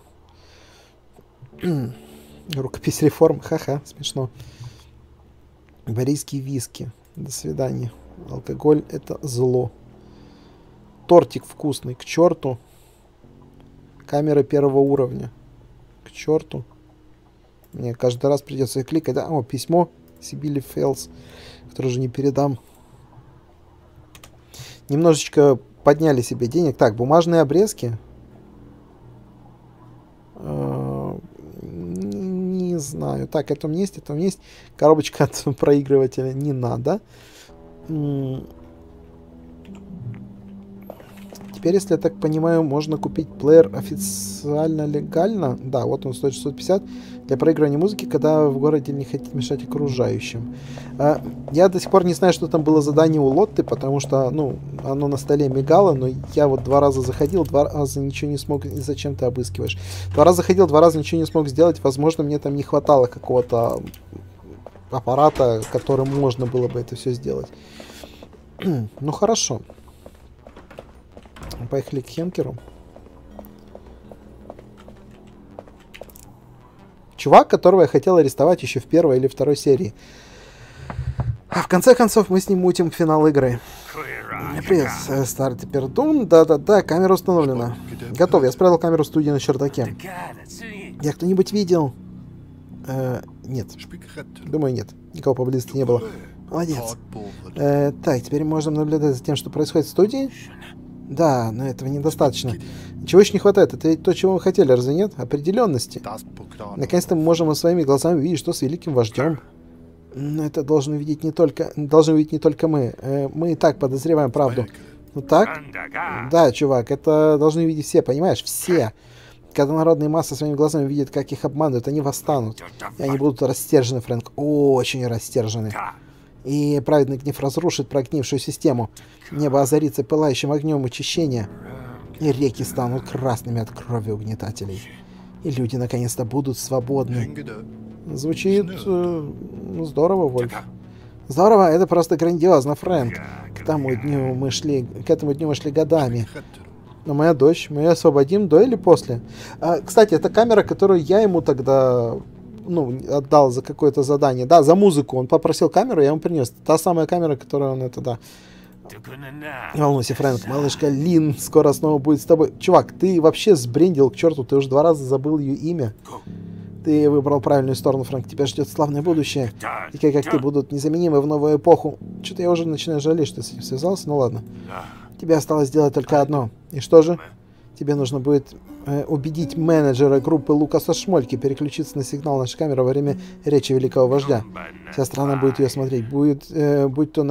Рукопись реформ. Ха-ха, смешно. Борийские виски. До свидания. Алкоголь — это зло. Тортик вкусный. К черту. Камера первого уровня. К черту. Мне каждый раз придется кликать. Да? О, письмо. Сибили Фейлс. Которое же не передам. Немножечко подняли себе денег. Так, бумажные обрезки. Не знаю. Так, это у меня есть. Коробочка от проигрывателя не надо. Теперь, если я так понимаю, можно купить плеер официально легально. Да, вот он стоит 650 для проигрывания музыки, когда в городе не хотите мешать окружающим. Я до сих пор не знаю, что там было задание у Лотты, потому что, ну, оно на столе мигало, но я вот 2 раза заходил, 2 раза ничего не смог. И зачем ты обыскиваешь? 2 раза заходил, 2 раза ничего не смог сделать. Возможно, мне там не хватало какого-то аппарата, которым можно было бы это все сделать. Ну, хорошо. Поехали к Хенкеру. Чувак, которого я хотел арестовать еще в 1 или 2 серии. А в конце концов мы с ним мутим финал игры. Привет, старый пердун. Да, камера установлена. Готов, я спрятал камеру в студии на чердаке. Я кто-нибудь видел? Нет. Думаю, нет. Никого поблизости не было. Молодец. Так, теперь можем наблюдать за тем, что происходит в студии. Да, но этого недостаточно. Чего еще не хватает? Это ведь то, чего мы хотели, разве нет? Определенности. Наконец-то мы можем своими глазами увидеть, что с великим вождем. Но это должны видеть не только мы. Мы и так подозреваем правду. Ну так? Да, чувак, это должны видеть все, понимаешь? Все. Когда народные массы своими глазами видят, как их обманывают, они восстанут. И они будут растержены, Фрэнк. Очень растержены. И праведный гнев разрушит прогнившую систему. Небо озарится пылающим огнем очищения. И реки станут красными от крови угнетателей. И люди наконец-то будут свободны. Звучит здорово, Вольф. Здорово, это просто грандиозно, Фрэнк. К этому дню мы шли годами. Но моя дочь, мы ее освободим до или после? Кстати, это камера, которую я ему тогда... отдал за какое-то задание. Да, за музыку. Он попросил камеру, я ему принес. Та самая камера, которую он Не волнуйся, Фрэнк, малышка Лин скоро снова будет с тобой. Чувак, ты вообще сбрендил к черту, ты уже 2 раза забыл ее имя. Ты выбрал правильную сторону, Фрэнк. Тебя ждет славное будущее. Такие, как ты, будут незаменимы в новую эпоху. Что-то я уже начинаю жалеть, что ты с ним связался. Ну ладно. Тебе осталось сделать только одно. И что же? Тебе нужно будет убедить менеджера группы Лукаса Шмольки переключиться на сигнал нашей камеры во время речи великого вождя. Вся страна будет ее смотреть. Будь то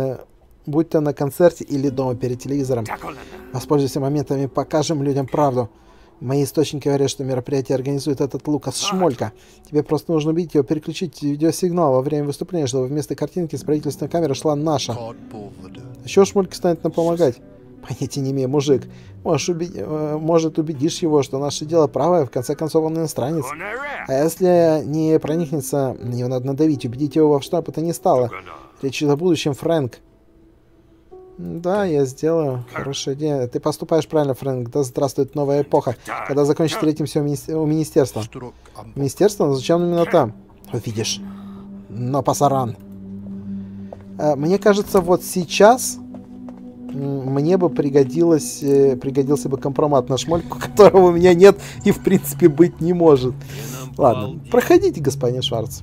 на концерте или дома перед телевизором. Воспользуйся моментами, покажем людям правду. Мои источники говорят, что мероприятие организует этот Лукас Шмолька. Тебе просто нужно убедить его переключить видеосигнал во время выступления, чтобы вместо картинки с правительственной камеры шла наша. Еще Шмолька станет нам помогать. Понятия не имею, мужик. Может, убедишь его, что наше дело правое, в конце концов он иностранец. А если не проникнется, на него надо надавить, убедить его во что бы то ни стало. Речь идет о будущем, Фрэнк. Да, я сделаю. Хорошая идея. Ты поступаешь правильно, Фрэнк. Да здравствует новая эпоха. Когда закончится третьим все у министерства. Министерство? Но зачем именно там? Увидишь. Но пасаран. Мне кажется, вот сейчас мне бы пригодился бы компромат на Шмольку, которого у меня нет и в принципе быть не может. Ладно, проходите, господин Шварц.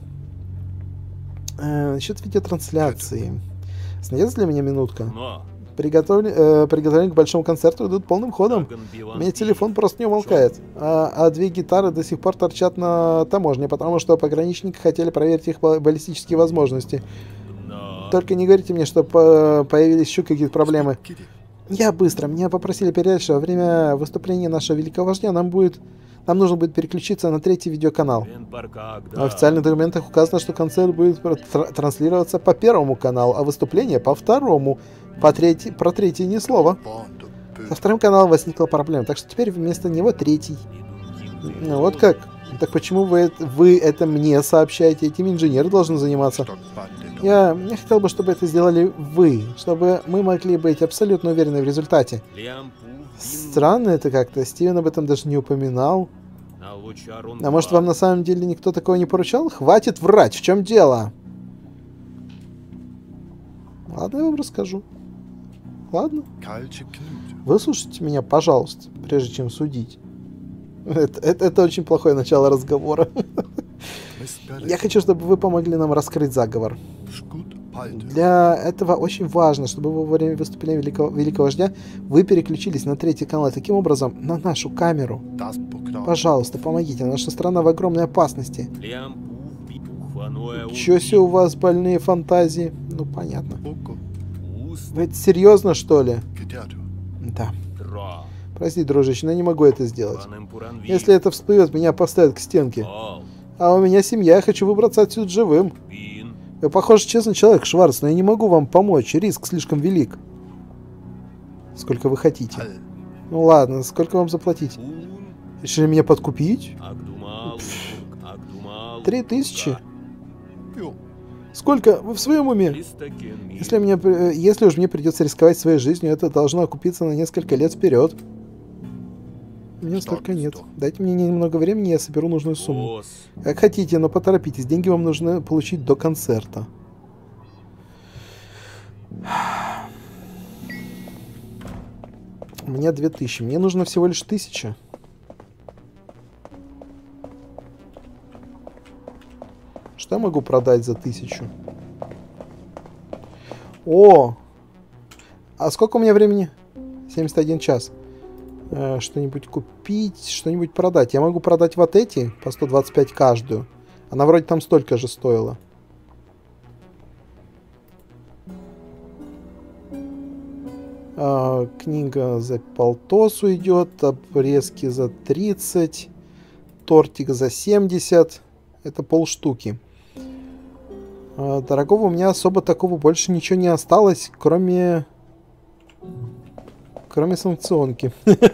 Насчет видеотрансляции. Снается для меня минутка? Приготовление к большому концерту идут полным ходом. У меня телефон просто не умолкает. А 2 гитары до сих пор торчат на таможне, потому что пограничники хотели проверить их баллистические возможности. Только не говорите мне, что появились еще какие-то проблемы. Я быстро. Меня попросили передать, что во время выступления нашего великого вождя нам нужно будет переключиться на 3-й видеоканал. В официальных документах указано, что концерт будет транслироваться по 1-му каналу, а выступление по 2-му. Про 3-й ни слова. Со 2-м каналом возникла проблема, так что теперь вместо него 3-й. Вот как? Так почему вы это мне сообщаете? Этим инженеры должны заниматься. Я хотел бы, чтобы это сделали вы, чтобы мы могли быть абсолютно уверены в результате. Странно это как-то. Стивен об этом даже не упоминал. А может, вам на самом деле никто такого не поручал? Хватит врать, в чем дело? Ладно, я вам расскажу. Ладно. Выслушайте меня, пожалуйста, прежде чем судить. Это очень плохое начало разговора. Я хочу, чтобы вы помогли нам раскрыть заговор. Для этого очень важно, чтобы вы во время выступления великого вождя вы переключились на 3-й канал, таким образом на нашу камеру. Пожалуйста, помогите, наша страна в огромной опасности. Чё себе у вас больные фантазии? Ну, понятно. Вы это серьезно, что ли? Да. Прости, дружище, но я не могу это сделать. Если это всплывет, меня поставят к стенке. А у меня семья, я хочу выбраться отсюда живым. Вы, похоже, честный человек, Шварц, но я не могу вам помочь. Риск слишком велик. Сколько вы хотите? Ну ладно, сколько вам заплатить? Решили меня подкупить? 3000? Сколько? Вы в своем уме? Если уж мне придется рисковать своей жизнью, это должно окупиться на несколько лет вперед. У меня столько нет. Дайте мне немного времени, я соберу нужную сумму. Как хотите, но поторопитесь. Деньги вам нужно получить до концерта. У меня 2000. Мне нужно всего лишь 1000. Что я могу продать за 1000? О! А сколько у меня времени? 71 час. Что-нибудь купить, что-нибудь продать. Я могу продать вот эти по 125 каждую. Она вроде там столько же стоила. Книга за 1,5 идет. Обрезки за 30. Тортик за 70. Это полштуки. Дорогого у меня особо такого больше ничего не осталось, кроме санкционки.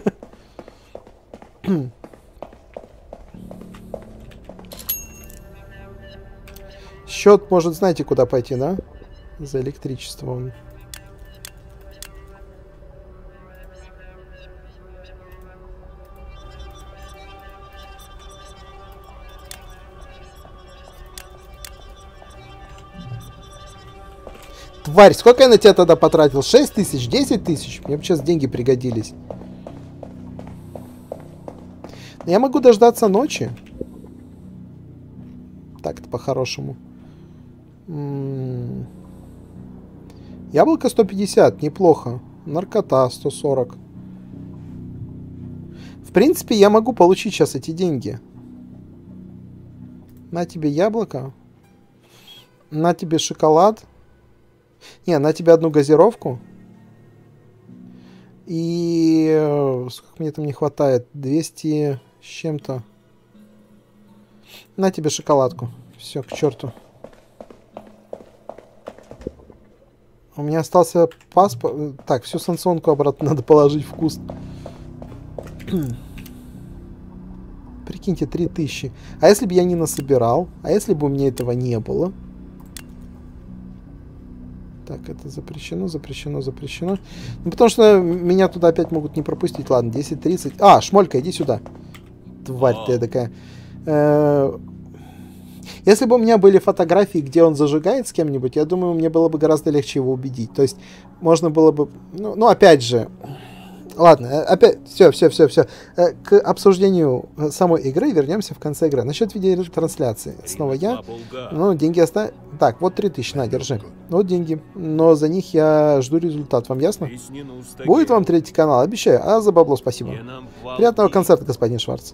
Счет может, знаете, куда пойти, да? За электричество. Тварь, сколько я на тебя тогда потратил? 6 тысяч, 10 тысяч? Мне бы сейчас деньги пригодились. Я могу дождаться ночи. Так-то по-хорошему. Яблоко 150, неплохо. Наркота 140. В принципе, я могу получить сейчас эти деньги. На тебе яблоко. На тебе шоколад. Не, на тебе одну газировку. И сколько мне там не хватает? 200 с чем-то. На тебе шоколадку. Все, к черту. У меня остался паспорт. Так, всю санкционку обратно надо положить в куст. Прикиньте, 3000. А если бы я не насобирал? А если бы у меня этого не было? Так, это запрещено, запрещено, запрещено. Ну, потому что меня туда опять могут не пропустить. Ладно, 10:30. А, Шмолька, иди сюда. Тварь ты такая. Если бы у меня были фотографии, где он зажигает с кем-нибудь, я думаю, мне было бы гораздо легче его убедить. То есть, можно было бы... Ну опять же... Ладно, опять... Все. К обсуждению самой игры вернемся в конце игры. Насчет видеотрансляции. Снова я. Ну, деньги оставь. Так, вот 3000, на, держи. Вот деньги. Но за них я жду результат. Вам ясно? Будет вам третий канал, обещаю. А за бабло спасибо. Приятного концерта, господин Шварц.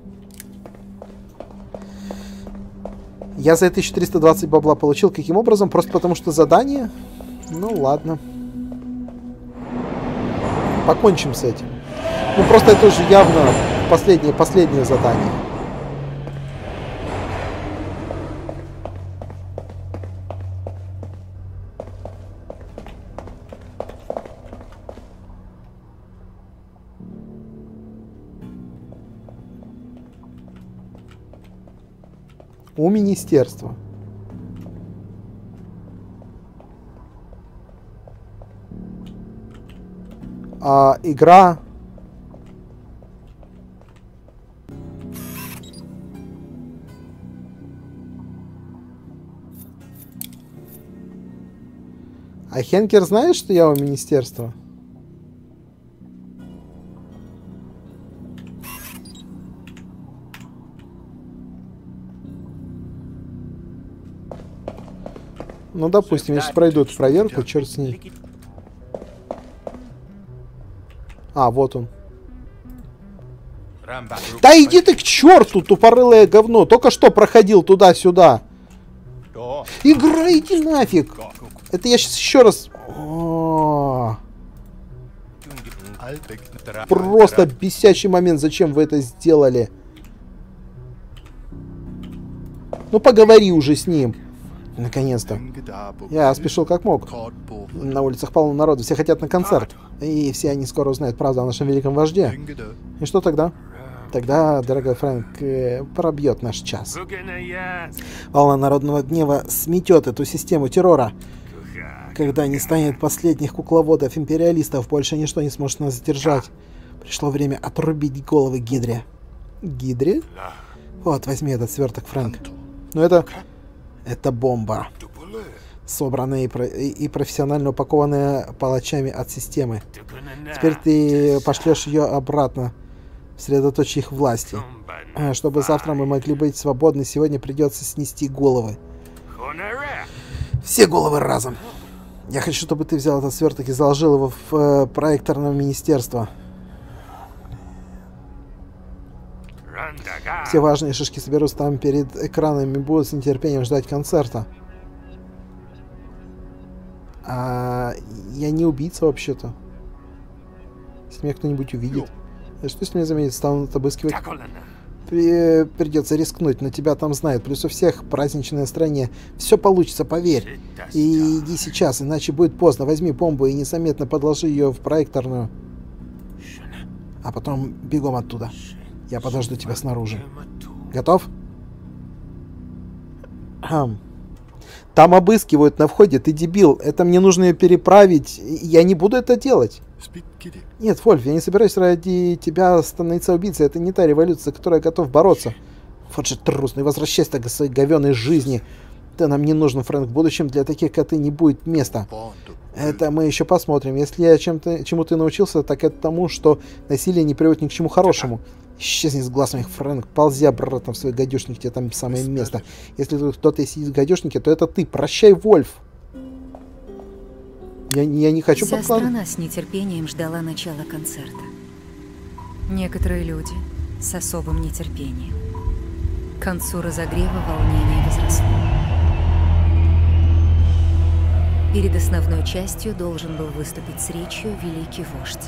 Я за 1320 бабла получил. Каким образом? Просто потому что задание? Ну, ладно. Покончим с этим. Ну, просто это уже явно последнее задание. У министерства. Игра. А Хенкер знает, что я у министерства? Ну, допустим, если пройдут проверку, черт с ней. А, вот он. Да иди ты к черту, тупорылое говно. Только что проходил туда-сюда. Игра, иди нафиг. Это я сейчас еще раз... Просто бесячий момент. Зачем вы это сделали? Ну, поговори уже с ним. Наконец-то. Я спешил как мог. На улицах полно народу, все хотят на концерт. И все они скоро узнают правду о нашем великом вожде. И что тогда? Тогда, дорогой Фрэнк, пробьет наш час. Волна народного гнева сметет эту систему террора. Когда не станет последних кукловодов-империалистов, больше ничто не сможет нас задержать. Пришло время отрубить головы Гидре. Гидре? Вот, возьми этот сверток, Фрэнк. Ну это бомба. Собранная и профессионально упакованная палачами от системы. Теперь ты пошлешь ее обратно в сосредоточь их власти. Чтобы завтра мы могли быть свободны, сегодня придется снести головы. Все головы разом. Я хочу, чтобы ты взял этот сверток и заложил его в проекторное министерство. Все важные шишки соберутся там перед экранами и будут с нетерпением ждать концерта. А я не убийца вообще-то. Если меня кто-нибудь увидит. Что если меня заметят, станут обыскивать? Придется рискнуть, но тебя там знают. Плюс у всех праздничное настроение. Все получится, поверь. И иди сейчас, иначе будет поздно. Возьми бомбу и незаметно подложи ее в проекторную. А потом бегом оттуда. Я подожду тебя снаружи. Готов? Там обыскивают на входе, ты дебил. Это мне нужно ее переправить. Я не буду это делать. Нет, Вольф, я не собираюсь ради тебя становиться убийцей. Это не та революция, за которой я готов бороться. Вот же трус, ну и возвращайся к своей говёной жизни. Ты нам не нужен, Фрэнк. В будущем для таких, как ты, не будет места. Это мы еще посмотрим. Если я чему ты научился, так это тому, что насилие не приводит ни к чему хорошему. Исчезни с глаз моих, Фрэнк. Ползи обратно в свой гадюшник, тебе там самое место. Если тут кто-то сидит в гадюшнике, то это ты. Прощай, Вольф. Я не хочу подкладывать. Вся страна с нетерпением ждала начала концерта. Некоторые люди с особым нетерпением. К концу разогрева волнение возросло. Перед основной частью должен был выступить с речью великий вождь.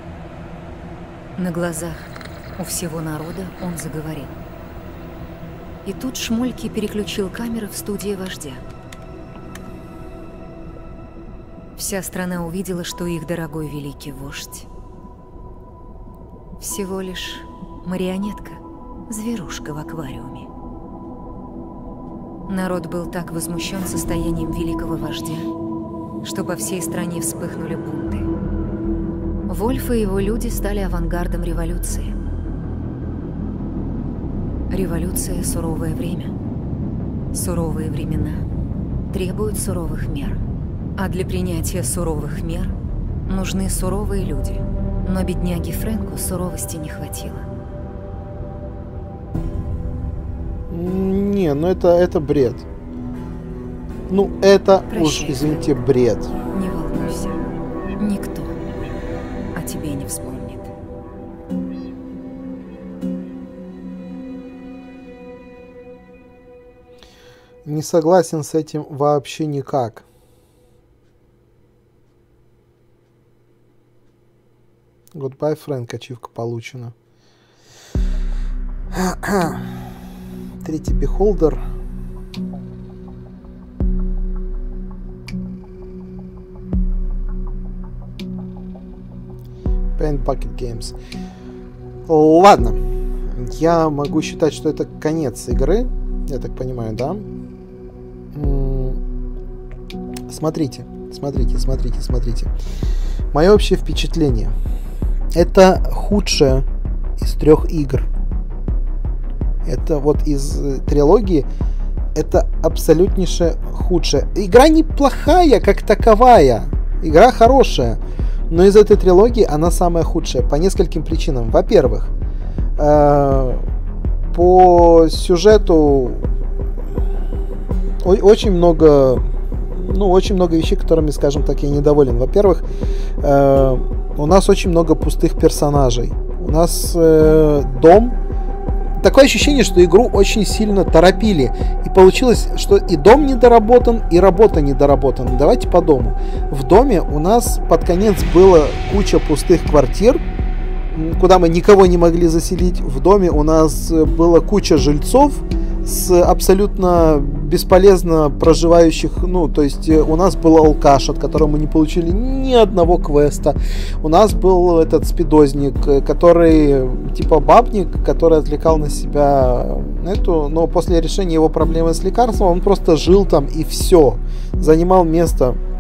На глазах у всего народа он заговорил. И тут Шмольки переключил камеры в студии вождя. Вся страна увидела, что их дорогой великий вождь всего лишь марионетка, зверушка в аквариуме. Народ был так возмущен состоянием великого вождя, что по всей стране вспыхнули бунты. Вольф и его люди стали авангардом революции. Революция — суровое время. Суровые времена требуют суровых мер. А для принятия суровых мер нужны суровые люди. Но бедняге Фрэнку суровости не хватило. Не, ну это бред. Ну это Прощай, уж, извините, бред. Не волнуйся. Никто о тебе не вспомнит. Не согласен с этим вообще никак. Goodbye, Фрэнк, ачивка получена. Третий бихолдер. Paint Bucket Games. Ладно. Я могу считать, что это конец игры. Я так понимаю, да? Смотрите. Мое общее впечатление. Это худшее из 3 игр. Это вот из трилогии. Это абсолютнейшее худшее. Игра неплохая, как таковая. Игра хорошая. Но из этой трилогии она самая худшая. По нескольким причинам. Во-первых, по сюжету очень много вещей, которыми, скажем так, я недоволен. Во-первых, у нас очень много пустых персонажей. У нас дом. Такое ощущение, что игру очень сильно торопили. И получилось, что и дом недоработан, и работа недоработана. Давайте по дому. В доме у нас под конец было куча пустых квартир, куда мы никого не могли заселить. В доме у нас была куча жильцов с абсолютно бесполезно проживающих, то есть у нас был алкаш, от которого мы не получили ни одного квеста. У нас был этот спидозник, который типа бабник, который отвлекал на себя но после решения его проблемы с лекарством он просто жил там и все, занимал место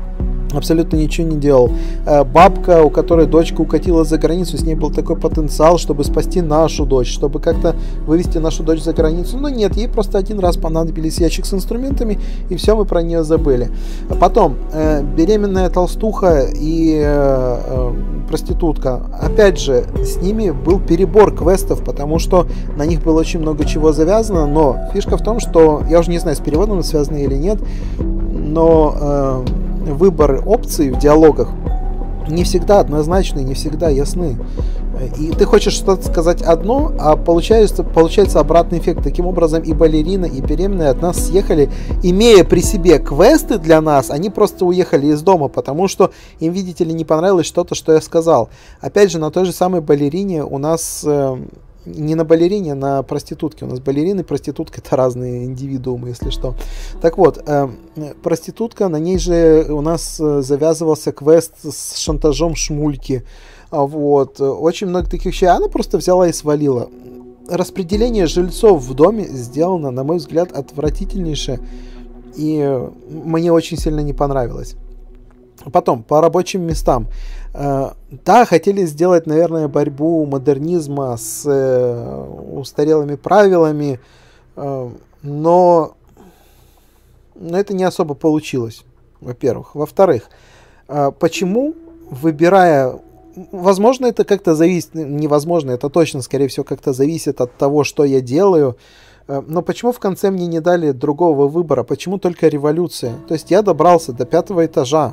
абсолютно ничего не делал. Бабка, у которой дочка укатила за границу, с ней был такой потенциал, чтобы спасти нашу дочь, чтобы как-то вывести нашу дочь за границу. Но нет, ей просто один раз понадобились ящик с инструментами, и все, мы про нее забыли. Потом, беременная толстуха и проститутка. Опять же, с ними был перебор квестов, потому что на них было очень много чего завязано, но фишка в том, что, я уже не знаю, с переводом связано или нет, но выбор опций в диалогах не всегда однозначны, не всегда ясны. И ты хочешь что-то сказать одно, а получается обратный эффект. Таким образом, и балерина, и беременная от нас съехали, имея при себе квесты для нас, они просто уехали из дома, потому что им, видите ли, не понравилось что-то, что я сказал. Опять же, на той же самой балерине у нас... Не на балерине, а на проститутке. У нас балерина и проститутка — это разные индивидуумы, если что. Так вот, проститутка, на ней же у нас завязывался квест с шантажом шмульки. Вот. Очень много таких вещей. Она просто взяла и свалила. Распределение жильцов в доме сделано, на мой взгляд, отвратительнейшее. И мне очень сильно не понравилось. Потом, по рабочим местам. Да, хотели сделать, наверное, борьбу модернизма с устарелыми правилами, но это не особо получилось, во-первых. Во-вторых, почему, выбирая... Возможно, это как-то зависит... Невозможно, это точно, скорее всего, как-то зависит от того, что я делаю. Но почему в конце мне не дали другого выбора? Почему только революция? То есть я добрался до 5-го этажа.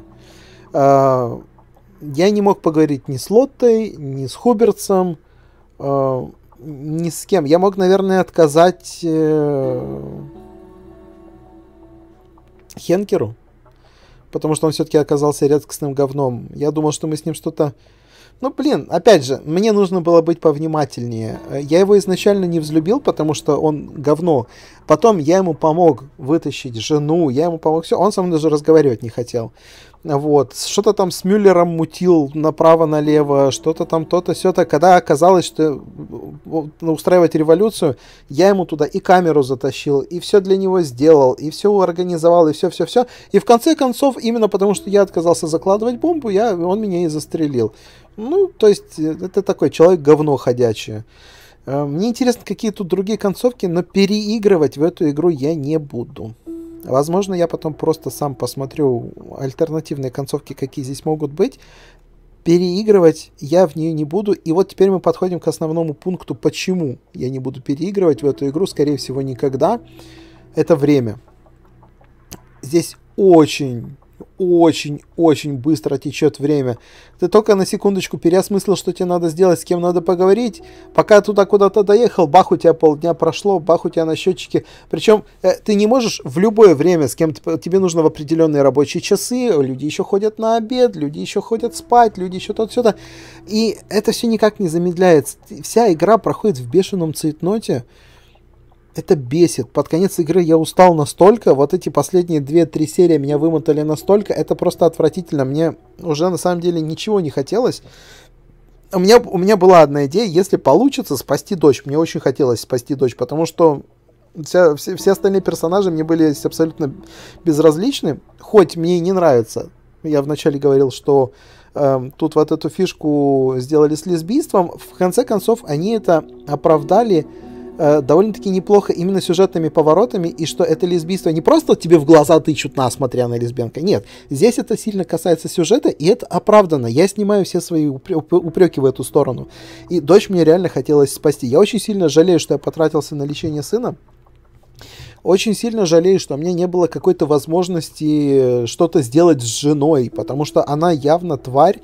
Я не мог поговорить ни с Лоттой, ни с Хубертсом, ни с кем. Я мог, наверное, отказать Хенкеру, потому что он все-таки оказался редкостным говном. Я думал, что мы с ним что-то... Ну, блин, опять же, мне нужно было быть повнимательнее. Я его изначально не взлюбил, потому что он говно. Потом я ему помог вытащить жену, я ему помог все. Он со мной даже разговаривать не хотел. Вот. Что-то там с Мюллером мутил направо-налево, что-то там то-то, сё-то. Когда оказалось, что устраивать революцию, я ему туда и камеру затащил, и все для него сделал, и все организовал, и все-все-все. И в конце концов, именно потому что я отказался закладывать бомбу, он меня и застрелил. Ну, то есть, это такой человек-говно ходячее. Мне интересно, какие тут другие концовки, но переигрывать в эту игру я не буду. Возможно, я потом просто сам посмотрю альтернативные концовки, какие здесь могут быть. Переигрывать я в нее не буду. И вот теперь мы подходим к основному пункту, почему я не буду переигрывать в эту игру, скорее всего, никогда. Это время. Здесь очень быстро течет время. Ты только на секундочку переосмыслил, что тебе надо сделать, с кем надо поговорить. Пока туда куда-то доехал, бах, у тебя полдня прошло, бах, у тебя на счетчике. Причем ты не можешь в любое время с кем-то... Тебе нужно в определенные рабочие часы. Люди еще ходят на обед, люди еще ходят спать, люди еще то-то. И это все никак не замедляется. Вся игра проходит в бешеном цейтноте. Это бесит. Под конец игры я устал настолько, вот эти последние 2-3 серии меня вымотали настолько, это просто отвратительно. Мне уже на самом деле ничего не хотелось. У меня была одна идея, если получится спасти дочь. Мне очень хотелось спасти дочь, потому что все остальные персонажи мне были абсолютно безразличны, хоть мне и не нравится. Я вначале говорил, что тут вот эту фишку сделали с лесбийством. В конце концов, они это оправдали довольно-таки неплохо именно сюжетными поворотами, и что это лесбийство не просто тебе в глаза тычут, смотря на лесбиянка. Нет, здесь это сильно касается сюжета, и это оправдано. Я снимаю все свои упреки в эту сторону. И дочь мне реально хотелось спасти. Я очень сильно жалею, что я потратился на лечение сына. Очень сильно жалею, что у меня не было какой-то возможности что-то сделать с женой, потому что она явно тварь.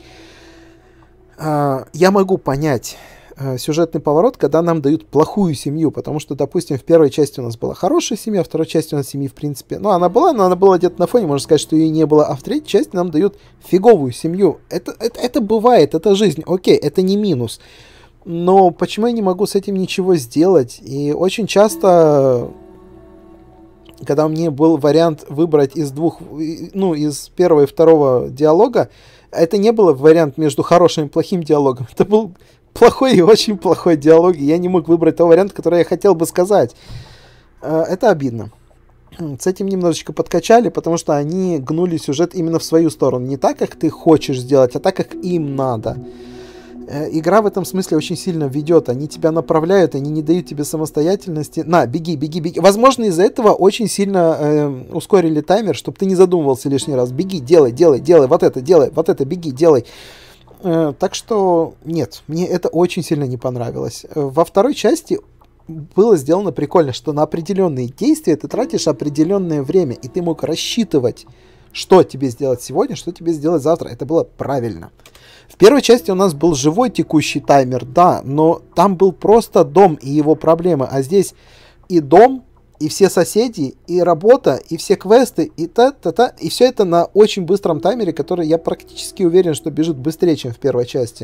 Я могу понять сюжетный поворот, когда нам дают плохую семью, потому что, допустим, в первой части у нас была хорошая семья, в второй части у нас семьи, в принципе, она была где-то на фоне, можно сказать, что ее не было, а в третьей части нам дают фиговую семью. Это бывает, это жизнь, окей, это не минус. Но почему я не могу с этим ничего сделать? И очень часто, когда у меня был вариант выбрать из из первого и второго диалога, это не был вариант между хорошим и плохим диалогом, это был плохой и очень плохой диалог, и я не мог выбрать того варианта, который я хотел бы сказать. Это обидно. с этим немножечко подкачали, потому что они гнули сюжет именно в свою сторону. Не так, как ты хочешь сделать, а так, как им надо. Игра в этом смысле очень сильно ведет. Они тебя направляют, они не дают тебе самостоятельности. На, беги, беги, беги. Возможно, из-за этого очень сильно ускорили таймер, чтобы ты не задумывался лишний раз. Беги, делай, делай, делай, вот это, беги, делай. Так что, нет, мне это очень сильно не понравилось. Во второй части было сделано прикольно, что на определенные действия ты тратишь определенное время, и ты мог рассчитывать, что тебе сделать сегодня, что тебе сделать завтра. Это было правильно. В первой части у нас был живой текущий таймер, да, но там был просто дом и его проблемы. А здесь и дом, и все соседи, и работа, и все квесты, и та-та-та. И все это на очень быстром таймере, который, я практически уверен, что бежит быстрее, чем в первой части.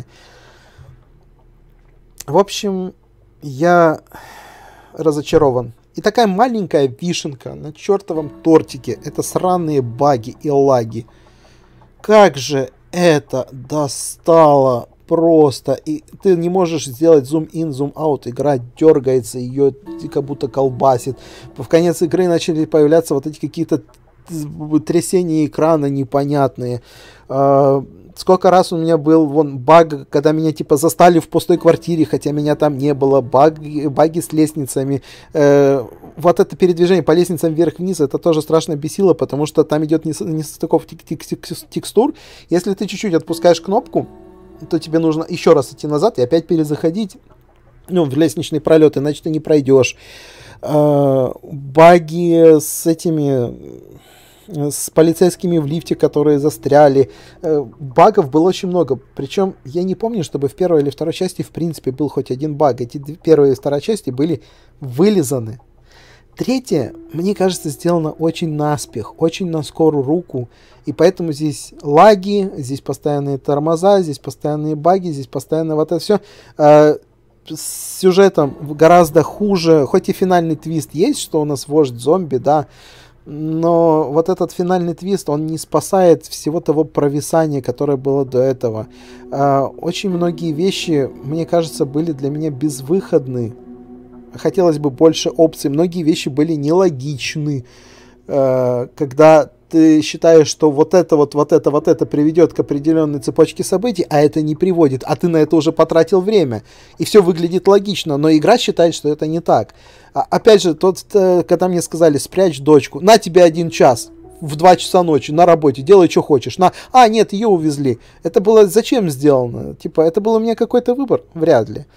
В общем, я разочарован. И такая маленькая вишенка на чертовом тортике — это сраные баги и лаги. Как же это достало просто. И ты не можешь сделать зум-ин, зум-аут. Игра дергается, ее как будто колбасит. В конец игры начали появляться вот эти какие-то трясения экрана непонятные. Сколько раз у меня был баг, когда меня типа застали в пустой квартире, хотя меня там не было. Баги с лестницами. Вот это передвижение по лестницам вверх-вниз, это тоже страшно бесило, потому что там идет несостыков текстур. Если ты чуть-чуть отпускаешь кнопку, то тебе нужно еще раз идти назад и опять перезаходить в лестничный пролет, иначе ты не пройдешь. Баги с полицейскими в лифте, которые застряли. Багов было очень много. Причем я не помню, чтобы в первой или второй части в принципе был хоть один баг. Эти первые и вторая части были вылизаны. Третья, мне кажется, сделана очень наспех, очень на скорую руку. И поэтому здесь лаги, здесь постоянные тормоза, здесь постоянные баги, здесь постоянно вот это все. С сюжетом гораздо хуже. Хоть и финальный твист есть, что у нас вождь зомби, да. Но вот этот финальный твист, он не спасает всего того провисания, которое было до этого. Очень многие вещи, мне кажется, были для меня безвыходны. Хотелось бы больше опций. Многие вещи были нелогичны. Когда ты считаешь, что вот это приведет к определенной цепочке событий, а это не приводит, а ты на это уже потратил время. И все выглядит логично, но игра считает, что это не так. Опять же, когда мне сказали, спрячь дочку, на тебе 1 час, в 2 часа ночи, на работе, делай, что хочешь. Нет, ее увезли. Это было зачем сделано? Типа, это был у меня какой-то выбор? Вряд ли.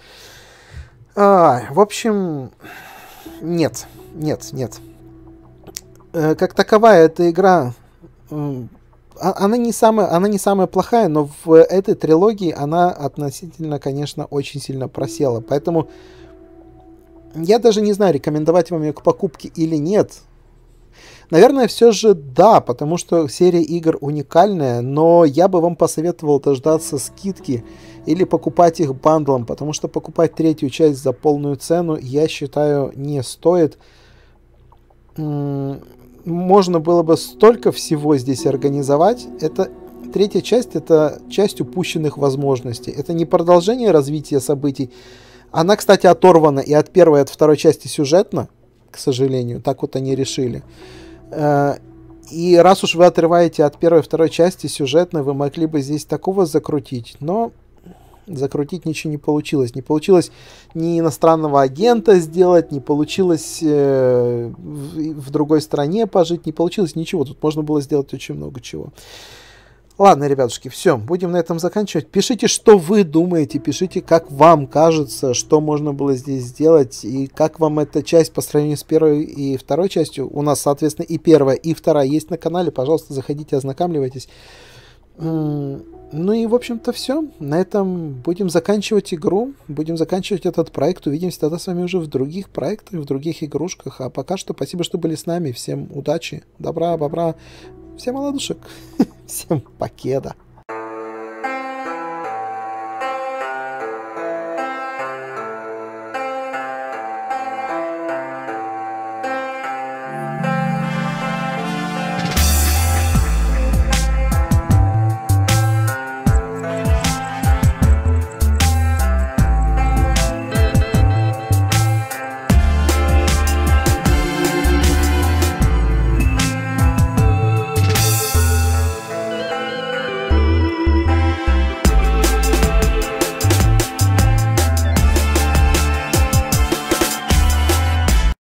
В общем, нет. Как таковая эта игра, она не самая плохая, но в этой трилогии она относительно, конечно, очень сильно просела. Поэтому я даже не знаю, рекомендовать вам ее к покупке или нет. Наверное, все же да, потому что серия игр уникальная, но я бы вам посоветовал дождаться скидки или покупать их бандлом, потому что покупать третью часть за полную цену, я считаю, не стоит. Можно было бы столько всего здесь организовать. Третья часть — это часть упущенных возможностей. Это не продолжение развития событий. Она, кстати, оторвана и от первой, и от второй части сюжетно, к сожалению. Так вот они решили. И раз уж вы отрываете от первой и второй части сюжетно, вы могли бы здесь такого закрутить. Но закрутить ничего не получилось. Не получилось ни иностранного агента сделать, не получилось в другой стране пожить, не получилось ничего. Тут можно было сделать очень много чего. Ладно, ребятушки, все, будем на этом заканчивать. Пишите, что вы думаете, пишите, как вам кажется, что можно было здесь сделать, и как вам эта часть по сравнению с первой и второй частью. У нас, соответственно, и первая, и вторая есть на канале. Пожалуйста, заходите, ознакомливайтесь. Ну и, в общем-то, все. На этом будем заканчивать игру, будем заканчивать этот проект. Увидимся тогда с вами уже в других проектах, в других игрушках. А пока что спасибо, что были с нами. Всем удачи, добра, бобра, всем оладушек, всем покеда.